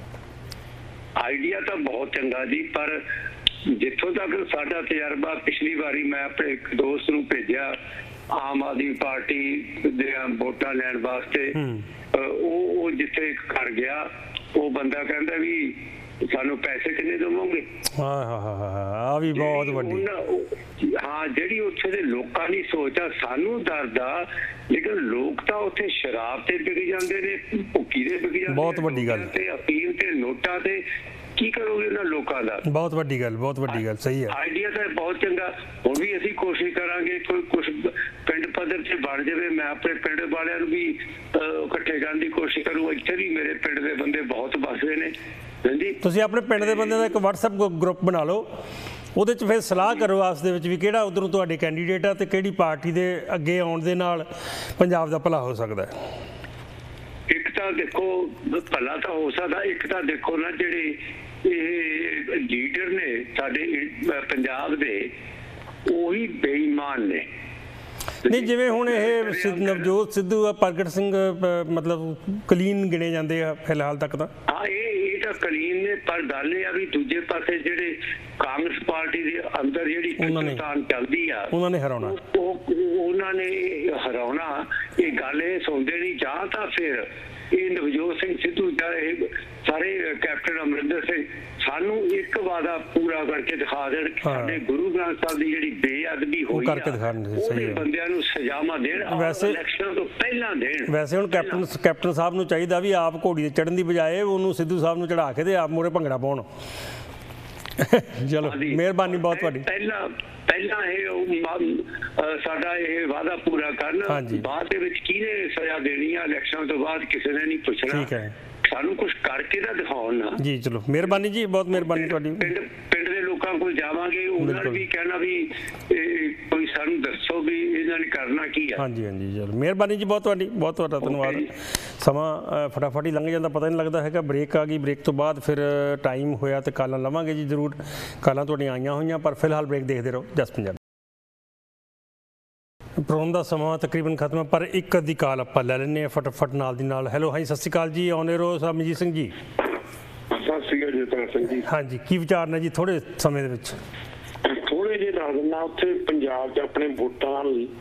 ਆਈਡੀਆ ਤਾਂ ਬਹੁਤ ਚੰਗਾ ਜੀ, ਪਰ ਜਿੱਥੋਂ ਤੱਕ ਸਾਡਾ ਤਜਰਬਾ, ਪਿਛਲੀ ਵਾਰੀ ਮੈਂ ਆਪਣੇ ਇੱਕ ਦੋਸਤ ਨੂੰ ਭੇਜਿਆ ਆਮ ਆਦਮੀ ਪਾਰਟੀ ਦੇ ਵੋਟਾਂ ਲੈਣ ਵਾਸਤੇ, ਉਹ ਉਹ ਜਿੱਥੇ ਕਰ ਗਿਆ ਉਹ ਬੰਦਾ ਕਹਿੰਦਾ ਵੀ ਸਾਨੂੰ ਪੈਸੇ ਕਿੰਨੇ ਦੇਵੋਗੇ। ਹਾਂ ਹਾਂ ਹਾਂ ਆ ਵੀ ਬਹੁਤ ਵੱਡੀ। ਹਾਂ, ਜਿਹੜੀ ਉੱਥੇ ਦੇ ਲੋਕਾਂ ਦੀ ਸੋਚ ਆ, ਸਾਨੂੰ ਡਰਦਾ, ਲੇਕਿਨ ਲੋਕ ਤਾਂ ਉੱਥੇ ਸ਼ਰਾਬ ਤੇ ਵਿਕ ਜਾਂਦੇ ਨੇ, ਭੁੱਕੀ ਦੇ ਵਿਕ ਜਾਂਦੇ, ਬਹੁਤ ਵੱਡੀ ਗੱਲ, ਤੇ ਅਫੀਮ ਤੇ ਨੋਟਾਂ ਤੇ। ਕੀ ਕਰੋਗੇ ਉਹਨਾਂ ਲੋਕਾਂ ਦਾ? ਬਹੁਤ ਵੱਡੀ ਗੱਲ, ਬਹੁਤ ਵੱਡੀ ਗੱਲ। ਸਹੀ ਹੈ, ਆਈਡੀਆ ਤਾਂ ਬਹੁਤ ਚੰਗਾ। ਹੁਣ ਵੀ ਅਸੀਂ ਕੋਸ਼ਿਸ਼ ਕਰਾਂਗੇ ਕੋਈ ਕੁਛ ਪਿੰਡ ਪੱਧਰ ਤੇ ਬਣ ਜਾਵੇ। ਮੈਂ ਆਪਣੇ ਪਿੰਡ ਵਾਲਿਆਂ ਨੂੰ ਵੀ ਇਕੱਠੇ ਕਰਨ ਦੀ ਕੋਸ਼ਿਸ਼ ਕਰੂੰ। ਇੱਥੇ ਵੀ ਮੇਰੇ ਪਿੰਡ ਦੇ ਬੰਦੇ ਬਹੁਤ ਵੱਸਦੇ ਨੇ। ਹਾਂਜੀ, ਤੁਸੀਂ ਆਪਣੇ ਪਿੰਡ ਦੇ ਬੰਦਿਆਂ ਦਾ ਇੱਕ ਵਟਸਐਪ ਗਰੁੱਪ ਬਣਾ ਲਓ, ਉਹਦੇ 'ਚ ਫਿਰ ਸਲਾਹ ਕਰੋ ਆਪਸ ਦੇ ਵਿੱਚ ਵੀ ਕਿਹੜਾ ਉੱਧਰੋਂ ਤੁਹਾਡੇ ਕੈਂਡੀਡੇਟ ਆ ਤੇ ਕਿਹੜੀ ਪਾਰਟੀ ਦੇ ਅੱਗੇ ਆਉਣ ਦੇ ਨਾਲ ਪੰਜਾਬ ਦਾ ਭਲਾ ਹੋ ਸਕਦਾ। ਇੱਕ ਤਾਂ ਦੇਖੋ ਭਲਾ ਤਾਂ ਹੋ ਸਕਦਾ, ਇੱਕ ਤਾਂ ਦੇਖੋ ਨਾ ਜਿਹੜੇ ਇਹ ਲੀਡਰ ਨੇ ਸਾਡੇ ਪੰਜਾਬ ਦੇ, ਉਹੀ ਬੇਈਮਾਨ ਨੇ। ਨਹੀਂ, ਜਿਵੇਂ ਹੁਣ ਇਹ ਨਵਜੋਤ ਸਿੱਧੂ ਆ, ਪ੍ਰਗਟ ਸਿੰਘ ਮਤਲਬ ਕਲੀਨ ਗਿਣੇ ਜਾਂਦੇ ਆ ਫਿਲਹਾਲ ਤੱਕ ਤਾਂ। ਹਾਂ, ਇਹ ਇਹ ਤਾਂ ਕਲੀਨ ਨੇ, ਪਰ ਗੱਲ ਇਹ ਆ ਵੀ ਦੂਜੇ ਪਾਸੇ ਜਿਹੜੇ ਕਾਂਗਰਸ ਪਾਰਟੀ ਦੇ ਅੰਦਰ ਜਿਹੜੀ ਖਿੱਚੋਤਾਣ ਚੱਲਦੀ ਆ, ਉਹਨਾਂ ਨੇ ਹਰਾਉਣਾ, ਉਹ ਉਹਨਾਂ ਨੇ ਹਰਾਉਣਾ। ਇਹ ਗੱਲ ਇਹ ਸੁਣਦੇ ਨਹੀਂ, ਜਾਂ ਤਾਂ ਫਿਰ ਇਹ ਨਵਜੋਤ ਸਿੰਘ ਸਿੱਧੂ ਜਾਂ ਇਹ ਸਾਰੇ ਕੈਪਟਨ ਅਮਰਿੰਦਰ ਸਿੰਘ ਸਾਨੂੰ ਇੱਕ ਵਾਅਦਾ ਪੂਰਾ ਕਰਕੇ ਦਿਖਾ ਦੇਣ, ਸਾਡੇ ਗੁਰੂ ਗ੍ਰੰਥ ਸਾਹਿਬ ਦੀ ਜਿਹੜੀ ਬੇਅਦਬੀ ਹੋਈ ਕਰਕੇ ਦਿਖਾਣ। ਸਹੀ ਹੈ, ਬੰਦਿਆਂ ਨੂੰ ਸਜ਼ਾਵਾਂ ਦੇਣ, ਵੈਸੇ ਇਲੈਕਸ਼ਨ ਤੋਂ ਪਹਿਲਾਂ ਦੇਣ। ਵੈਸੇ ਹੁਣ ਕੈਪਟਨ ਕੈਪਟਨ ਸਾਹਿਬ ਨੂੰ ਚਾਹੀਦਾ ਵੀ ਆਪ ਘੋੜੀ ਤੇ ਚੜ੍ਹਨ ਦੀ ਬਜਾਏ ਉਹਨੂੰ ਸਿੱਧੂ ਸਾਹਿਬ ਨੂੰ ਚੜ੍ਹਾ ਕੇ ਤੇ ਆਪ ਮੂਹਰੇ ਭੰਗੜਾ ਪਾਉਣ। ਚਲੋ, ਮਿਹਰਬਾਨੀ ਬਹੁਤ ਤੁਹਾਡੀ। ਪਹਿਲਾਂ ਪਹਿਲਾਂ ਇਹ ਸਾਡਾ ਇਹ ਵਾਅਦਾ ਪੂਰਾ ਕਰਨ, ਬਾਅਦ ਦੇ ਵਿੱਚ ਕਿਹਨੇ ਸਜ਼ਾ ਦੇਣੀ ਆ ਇਲੈਕਸ਼ਨ ਤੋਂ ਬਾਅਦ ਕਿਸੇ ਨੇ ਨਹੀਂ ਪੁੱਛਣਾ। ਠੀਕ ਹੈ, ਸਾਨੂੰ ਕੁਝ ਕਰਕੇ ਤਾਂ ਦਿਖਾਉਣ ਨਾ ਜੀ। ਚਲੋ, ਮਿਹਰਬਾਨੀ ਜੀ, ਬਹੁਤ ਮਿਹਰਬਾਨੀ ਤੁਹਾਡੀ। ਪਿੰਡ ਪਿੰਡ ਦੇ ਲੋਕਾਂ ਕੋਲ ਜਾਵਾਂਗੇ, ਉਹਨਾਂ ਨੇ ਵੀ ਕਹਿਣਾ ਵੀ ਕੋਈ ਸਾਨੂੰ ਦੱਸੋ ਵੀ ਇਹਨਾਂ ਨੇ ਕਰਨਾ ਕੀ ਆ। ਹਾਂਜੀ ਹਾਂਜੀ, ਚਲੋ ਮਿਹਰਬਾਨੀ ਜੀ ਬਹੁਤ ਤੁਹਾਡੀ, ਬਹੁਤ ਤੁਹਾਡਾ ਧੰਨਵਾਦ। ਸਮਾਂ ਫਟਾਫਟ ਹੀ ਲੰਘ ਜਾਂਦਾ, ਪਤਾ ਨਹੀਂ ਲੱਗਦਾ ਹੈਗਾ। ਬ੍ਰੇਕ ਆ ਗਈ, ਬ੍ਰੇਕ ਤੋਂ ਬਾਅਦ ਫਿਰ ਟਾਈਮ ਹੋਇਆ ਤੇ ਕਾਲਾਂ ਲਵਾਂਗੇ ਜੀ ਜ਼ਰੂਰ। ਕਾਲਾਂ ਤੁਹਾਡੀਆਂ ਆਈਆਂ ਹੋਈਆਂ, ਪਰ ਫਿਲਹਾਲ ਬ੍ਰੇਕ ਦੇਖਦੇ ਰਹੋ ਜਸ ਪੰਜਾਬੀ। ਪ੍ਰੋਗਰਾਮ ਦਾ ਸਮਾਂ ਤਕਰੀਬਨ ਖਤਮ ਹੈ, ਪਰ ਇੱਕ ਅੱਧੀ ਕਾਲ ਆਪਾਂ ਲੈ ਲੈਂਦੇ ਹਾਂ ਫਟਾਫਟ ਨਾਲ ਦੀ ਨਾਲ। ਹੈਲੋ, ਹਾਂਜੀ, ਸਤਿ ਸ਼੍ਰੀ ਅਕਾਲ ਜੀ। ਆਉਂਦੇ ਰਹੋ ਸਾਹਿਬਜੀਤ ਸਿੰਘ ਜੀ। ਸਤਿ ਸ਼੍ਰੀ ਅਕਾਲ ਜਤਨ ਸਿੰਘ ਜੀ। ਹਾਂਜੀ, ਕੀ ਵਿਚਾਰ ਨੇ ਜੀ ਥੋੜੇ ਸਮੇਂ ਦੇ ਵਿੱਚ? ਥੋੜੇ ਜਿਹੇ ਦੱਸ ਦਿੰਦਾ। ਉੱਥੇ ਪੰਜਾਬ 'ਚ ਆਪਣੇ ਵੋਟਾਂ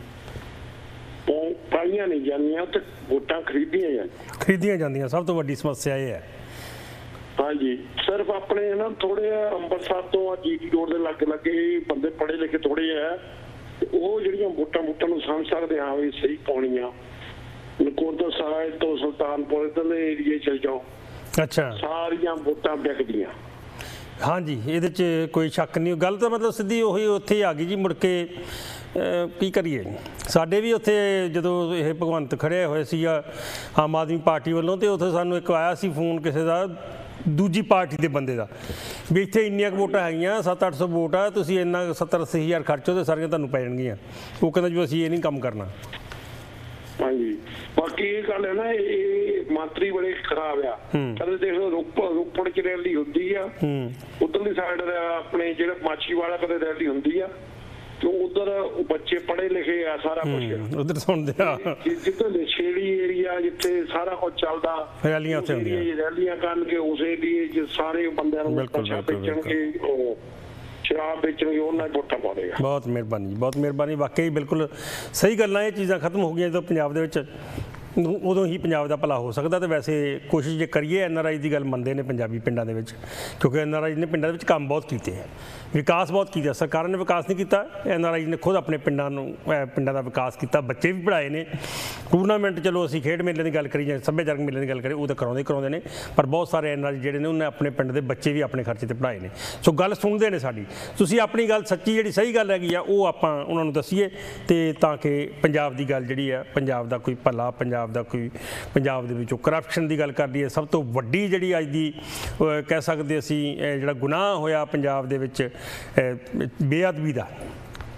ਪਾਈਆਂ ਨਹੀਂ ਜਾਂਦੀਆਂ, ਉੱਥੇ ਵੋਟਾਂ ਖਰੀਦੀਆਂ ਜਾਂਦੀਆਂ ਖਰੀਦੀਆਂ ਜਾਂਦੀਆਂ ਸਭ ਤੋਂ ਵੱਡੀ ਸਮੱਸਿਆ ਇਹ ਹੈ। ਹਾਂਜੀ, ਸਿਰਫ ਆਪਣੇ ਨਾ ਥੋੜੇ ਅੰਮ੍ਰਿਤਸਰ ਤੋਂ ਜੀਟੀ ਰੋਡ ਦੇ ਲਾਗੇ ਲੱਗੇ ਬੰਦੇ ਪੜ੍ਹੇ ਲਿਖੇ ਥੋੜੇ ਆ, ਉਹ ਜਿਹੜੀਆਂ ਵੋਟਾਂ ਵੋਟਾਂ ਨੂੰ ਸਮਝ ਸਕਦੇ ਹਾਂ ਵੀ ਸਹੀ ਪਾਉਣੀਆਂ। ਨਕੋਦਰ ਸਾਹਿਬ ਤੋਂ ਸੁਲਤਾਨਪੁਰ ਇੱਧਰਲੇ ਏਰੀਏ ਚਲ ਜਾਓ, ਅੱਛਾ, ਸਾਰੀਆਂ ਵੋਟਾਂ ਵਿਕਦੀਆਂ। ਹਾਂਜੀ, ਇਹਦੇ 'ਚ ਕੋਈ ਸ਼ੱਕ ਨਹੀਂ। ਗੱਲ ਤਾਂ ਮਤਲਬ ਸਿੱਧੀ ਉਹੀ ਉੱਥੇ ਆ ਗਈ ਜੀ। ਮੁੜ ਕੇ ਕੀ ਕਰੀਏ, ਸਾਡੇ ਵੀ ਉੱਥੇ ਜਦੋਂ ਇਹ ਭਗਵੰਤ ਖੜ੍ਹੇ ਹੋਏ ਸੀ ਆਮ ਆਦਮੀ ਪਾਰਟੀ ਵੱਲੋਂ, ਤੇ ਉੱਥੇ ਸਾਨੂੰ ਇੱਕ ਆਇਆ ਸੀ ਫੋਨ ਕਿਸੇ ਦਾ, ਦੂਜੀ ਪਾਰਟੀ ਦੇ ਬੰਦੇ ਦਾ, ਵੀ ਇੱਥੇ ਇੰਨੀਆਂ ਕੁ ਵੋਟਾਂ ਹੈਗੀਆਂ, ਸੱਤ ਅੱਠ ਸੌ ਵੋਟ ਆ, ਤੁਸੀਂ ਇੰਨਾ ਸੱਤਰ ਅੱਸੀ ਹਜ਼ਾਰ ਖਰਚੋ ਤੇ ਸਾਰੀਆਂ ਤੁਹਾਨੂੰ ਪੈ ਜਾਣਗੀਆਂ। ਉਹ ਕਹਿੰਦਾ ਜੀ ਅਸੀਂ ਇਹ ਨਹੀਂ ਕੰਮ ਕਰਨਾ। ਹਾਂਜੀ, ਬਾਕੀ ਇਹ ਗੱਲ ਹੈ ਨਾ, ਇਹ ਮੰਤਰੀ ਬੜੇ ਖਰਾਬ ਆ। ਕਦੇ ਦੇਖ ਲਓ ਰੋਪੜ ਰੋਪੜ 'ਚ ਰੈਲੀ ਹੁੰਦੀ ਆ, ਉਧਰਲੀ ਸਾਈਡ ਆਪਣੇ ਜਿਹੜਾ ਮਾਛੀਵਾੜਾ ਕਦੇ ਰੈਲੀ ਹੁੰਦੀ ਆ, ਤੇ ਉਧਰ ਬੱਚੇ ਪੜ੍ਹੇ ਲਿਖੇ ਆ, ਸਾਰਾ ਕੁਝ ਉਧਰ ਸੁਣਦੇ ਆ। ਜਿੱਥੇ ਛੇੜੀ ਏਰੀਆ ਜਿੱਥੇ ਸਾਰਾ ਕੁਝ ਚੱਲਦਾ, ਰੈਲੀਆਂ ਉੱਥੇ ਹੁੰਦੀਆਂ, ਰੈਲੀਆਂ ਕਰਨਗੇ ਉਸ ਏਰੀਏ 'ਚ ਸਾਰੇ ਬੰਦਿਆਂ ਨੂੰ ਨਸ਼ਾ ਵੇਚਣਗੇ, ਉਹ ਸ਼ਰਾਬ ਵੇਚਣਗੇ, ਉਹਨਾਂ ਵੋਟਾਂ ਪਾਉਣਗੇ। ਬਹੁਤ ਮਿਹਰਬਾਨੀ, ਬਹੁਤ ਮਿਹਰਬਾਨੀ। ਵਾਕਈ ਬਿਲਕੁਲ ਸਹੀ ਗੱਲਾਂ। ਇਹ ਚੀਜ਼ਾਂ ਖਤਮ ਹੋ ਗਈਆਂ ਜਦੋਂ ਪੰਜਾਬ ਦੇ ਵਿੱਚ, ਉਦੋਂ ਹੀ ਪੰਜਾਬ ਦਾ ਭਲਾ ਹੋ ਸਕਦਾ। ਤੇ ਵੈਸੇ ਕੋਸ਼ਿਸ਼ ਜੇ ਕਰੀਏ, ਐਨ ਆਰ ਆਈ ਦੀ ਗੱਲ ਮੰਨਦੇ ਨੇ ਪੰਜਾਬੀ ਪਿੰਡਾਂ ਦੇ ਵਿੱਚ, ਕਿਉਂਕਿ ਐਨ ਆਰ ਆਈ ਨੇ ਪਿੰਡਾਂ ਦੇ ਵਿੱਚ ਕੰਮ ਬਹੁਤ ਕੀਤੇ ਹੈ, ਵਿਕਾਸ ਬਹੁਤ ਕੀਤਾ। ਸਰਕਾਰਾਂ ਨੇ ਵਿਕਾਸ ਨਹੀਂ ਕੀਤਾ, ਐਨ ਆਰ ਆਈ ਨੇ ਖੁਦ ਆਪਣੇ ਪਿੰਡਾਂ ਨੂੰ ਪਿੰਡਾਂ ਦਾ ਵਿਕਾਸ ਕੀਤਾ, ਬੱਚੇ ਵੀ ਪੜ੍ਹਾਏ ਨੇ। ਟੂਰਨਾਮੈਂਟ, ਚਲੋ ਅਸੀਂ ਖੇਡ ਮੇਲੇ ਦੀ ਗੱਲ ਕਰੀ ਜਾਂ ਸੱਭਿਆਚਾਰਕ ਮੇਲੇ ਦੀ ਗੱਲ ਕਰੀਏ, ਉਹ ਤਾਂ ਕਰਾਉਂਦੇ ਕਰਾਉਂਦੇ ਨੇ, ਪਰ ਬਹੁਤ ਸਾਰੇ ਐਨ ਆਰ ਆਈ ਜਿਹੜੇ ਨੇ ਉਹਨੇ ਆਪਣੇ ਪਿੰਡ ਦੇ ਬੱਚੇ ਵੀ ਆਪਣੇ ਖਰਚੇ 'ਤੇ ਪੜ੍ਹਾਏ ਨੇ। ਸੋ ਗੱਲ ਸੁਣਦੇ ਨੇ ਸਾਡੀ। ਤੁਸੀਂ ਆਪਣੀ ਗੱਲ ਸੱਚੀ, ਜਿਹੜੀ ਸਹੀ ਗੱਲ ਹੈਗੀ ਆ, ਉਹ ਆਪਾਂ ਉਹਨਾਂ ਨੂੰ ਦੱਸੀਏ, ਤੇ ਤਾਂ ਕਿ ਪੰਜਾਬ ਦੀ ਗੱਲ ਜਿਹੜੀ ਆ, ਪੰਜਾਬ ਦਾ ਕੋਈ ਭਲਾ, ਪੰਜਾਬ ਦਾ ਕੋਈ, ਪੰਜਾਬ ਦੇ ਵਿੱਚੋਂ ਕਰਪਸ਼ਨ ਦੀ ਗੱਲ ਕਰ ਲਈਏ, ਸਭ ਤੋਂ ਵੱਡੀ ਜਿਹੜੀ ਅੱਜ ਦੀ ਕਹਿ ਸਕਦੇ ਅਸੀਂ ਜਿਹੜਾ ਗੁਨਾਹ ਹੋਇਆ ਪੰਜਾਬ ਦੇ ਵਿੱਚ ਬੇਅਦਬੀ ਦਾ,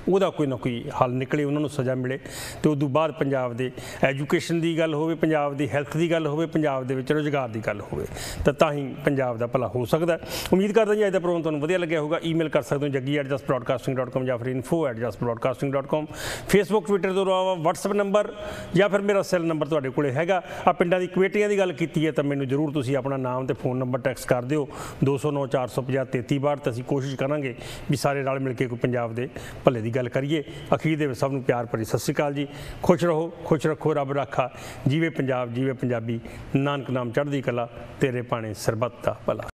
ਉਹਦਾ ਕੋਈ ਨਾ ਕੋਈ ਹੱਲ ਨਿਕਲੇ, ਉਹਨਾਂ ਨੂੰ ਸਜ਼ਾ ਮਿਲੇ ਤੇ ਉਸ ਤੋਂ ਬਾਅਦ ਪੰਜਾਬ ਦੇ ਐਜੂਕੇਸ਼ਨ ਦੀ ਗੱਲ ਹੋਵੇ, ਪੰਜਾਬ ਦੀ ਹੈਲਥ ਦੀ ਗੱਲ ਹੋਵੇ, ਪੰਜਾਬ ਦੇ ਵਿੱਚ ਰੁਜ਼ਗਾਰ ਦੀ ਗੱਲ ਹੋਵੇ, ਤਾਂ ਤਾਂ ਹੀ ਪੰਜਾਬ ਦਾ ਭਲਾ ਹੋ ਸਕਦਾ। ਉਮੀਦ ਕਰਦਾ ਜੀ ਅੱਜ ਦਾ ਪ੍ਰੋਗਰਾਮ ਤੁਹਾਨੂੰ ਵਧੀਆ ਲੱਗਿਆ ਹੋਊਗਾ। ਈਮੇਲ ਕਰ ਸਕਦੇ ਹੋ Jaggi at just broadcasting dot com ਜਾਂ ਫਿਰ info at just broadcasting dot com. Facebook Twitter ਤੋਂ ਇਲਾਵਾ ਵਟਸਐਪ ਨੰਬਰ ਜਾਂ ਫਿਰ ਮੇਰਾ ਸੈੱਲ ਨੰਬਰ ਤੁਹਾਡੇ ਕੋਲ ਹੈਗਾ। ਆ ਪਿੰਡਾਂ ਦੀ ਕਮੇਟੀਆਂ ਦੀ ਗੱਲ ਕੀਤੀ ਹੈ ਤਾਂ ਮੈਨੂੰ ਜ਼ਰੂਰ ਤੁਸੀਂ ਆਪਣਾ ਨਾਮ ਤੇ ਫੋਨ ਨੰਬਰ ਟੈਕਸਟ ਕਰ ਦਿਓ ਦੋ ਸੌ ਨੌ ਚਾਰ ਸੌ ਪੰਜਾਹ ਤੇਤੀ ਬਾਹਠ। ਤਾਂ ਅਸੀਂ ਕੋਸ਼ਿਸ਼ ਕਰਾਂਗੇ ਵੀ ਸਾਰੇ ਰਲ ਮਿਲ ਕੇ ਕੋਈ ਪੰਜਾਬ ਦੇ ਭਲੇ ਦੀ ਗੱਲ ਕਰੀਏ। ਅਖੀਰ ਦੇ ਵਿੱਚ ਸਭ ਨੂੰ ਪਿਆਰ ਭਰੀ ਸਤਿ ਸ਼੍ਰੀ ਅਕਾਲ ਜੀ। ਖੁਸ਼ ਰਹੋ, ਖੁਸ਼ ਰੱਖੋ, ਰੱਬ ਰਾਖਾ। ਜੀਵੇ ਪੰਜਾਬ, ਜੀਵੇ ਪੰਜਾਬੀ, ਨਾਨਕ ਨਾਮ ਚੜ੍ਹਦੀ ਕਲਾ, ਤੇਰੇ ਭਾਣੇ ਸਰਬੱਤ ਦਾ ਭਲਾ।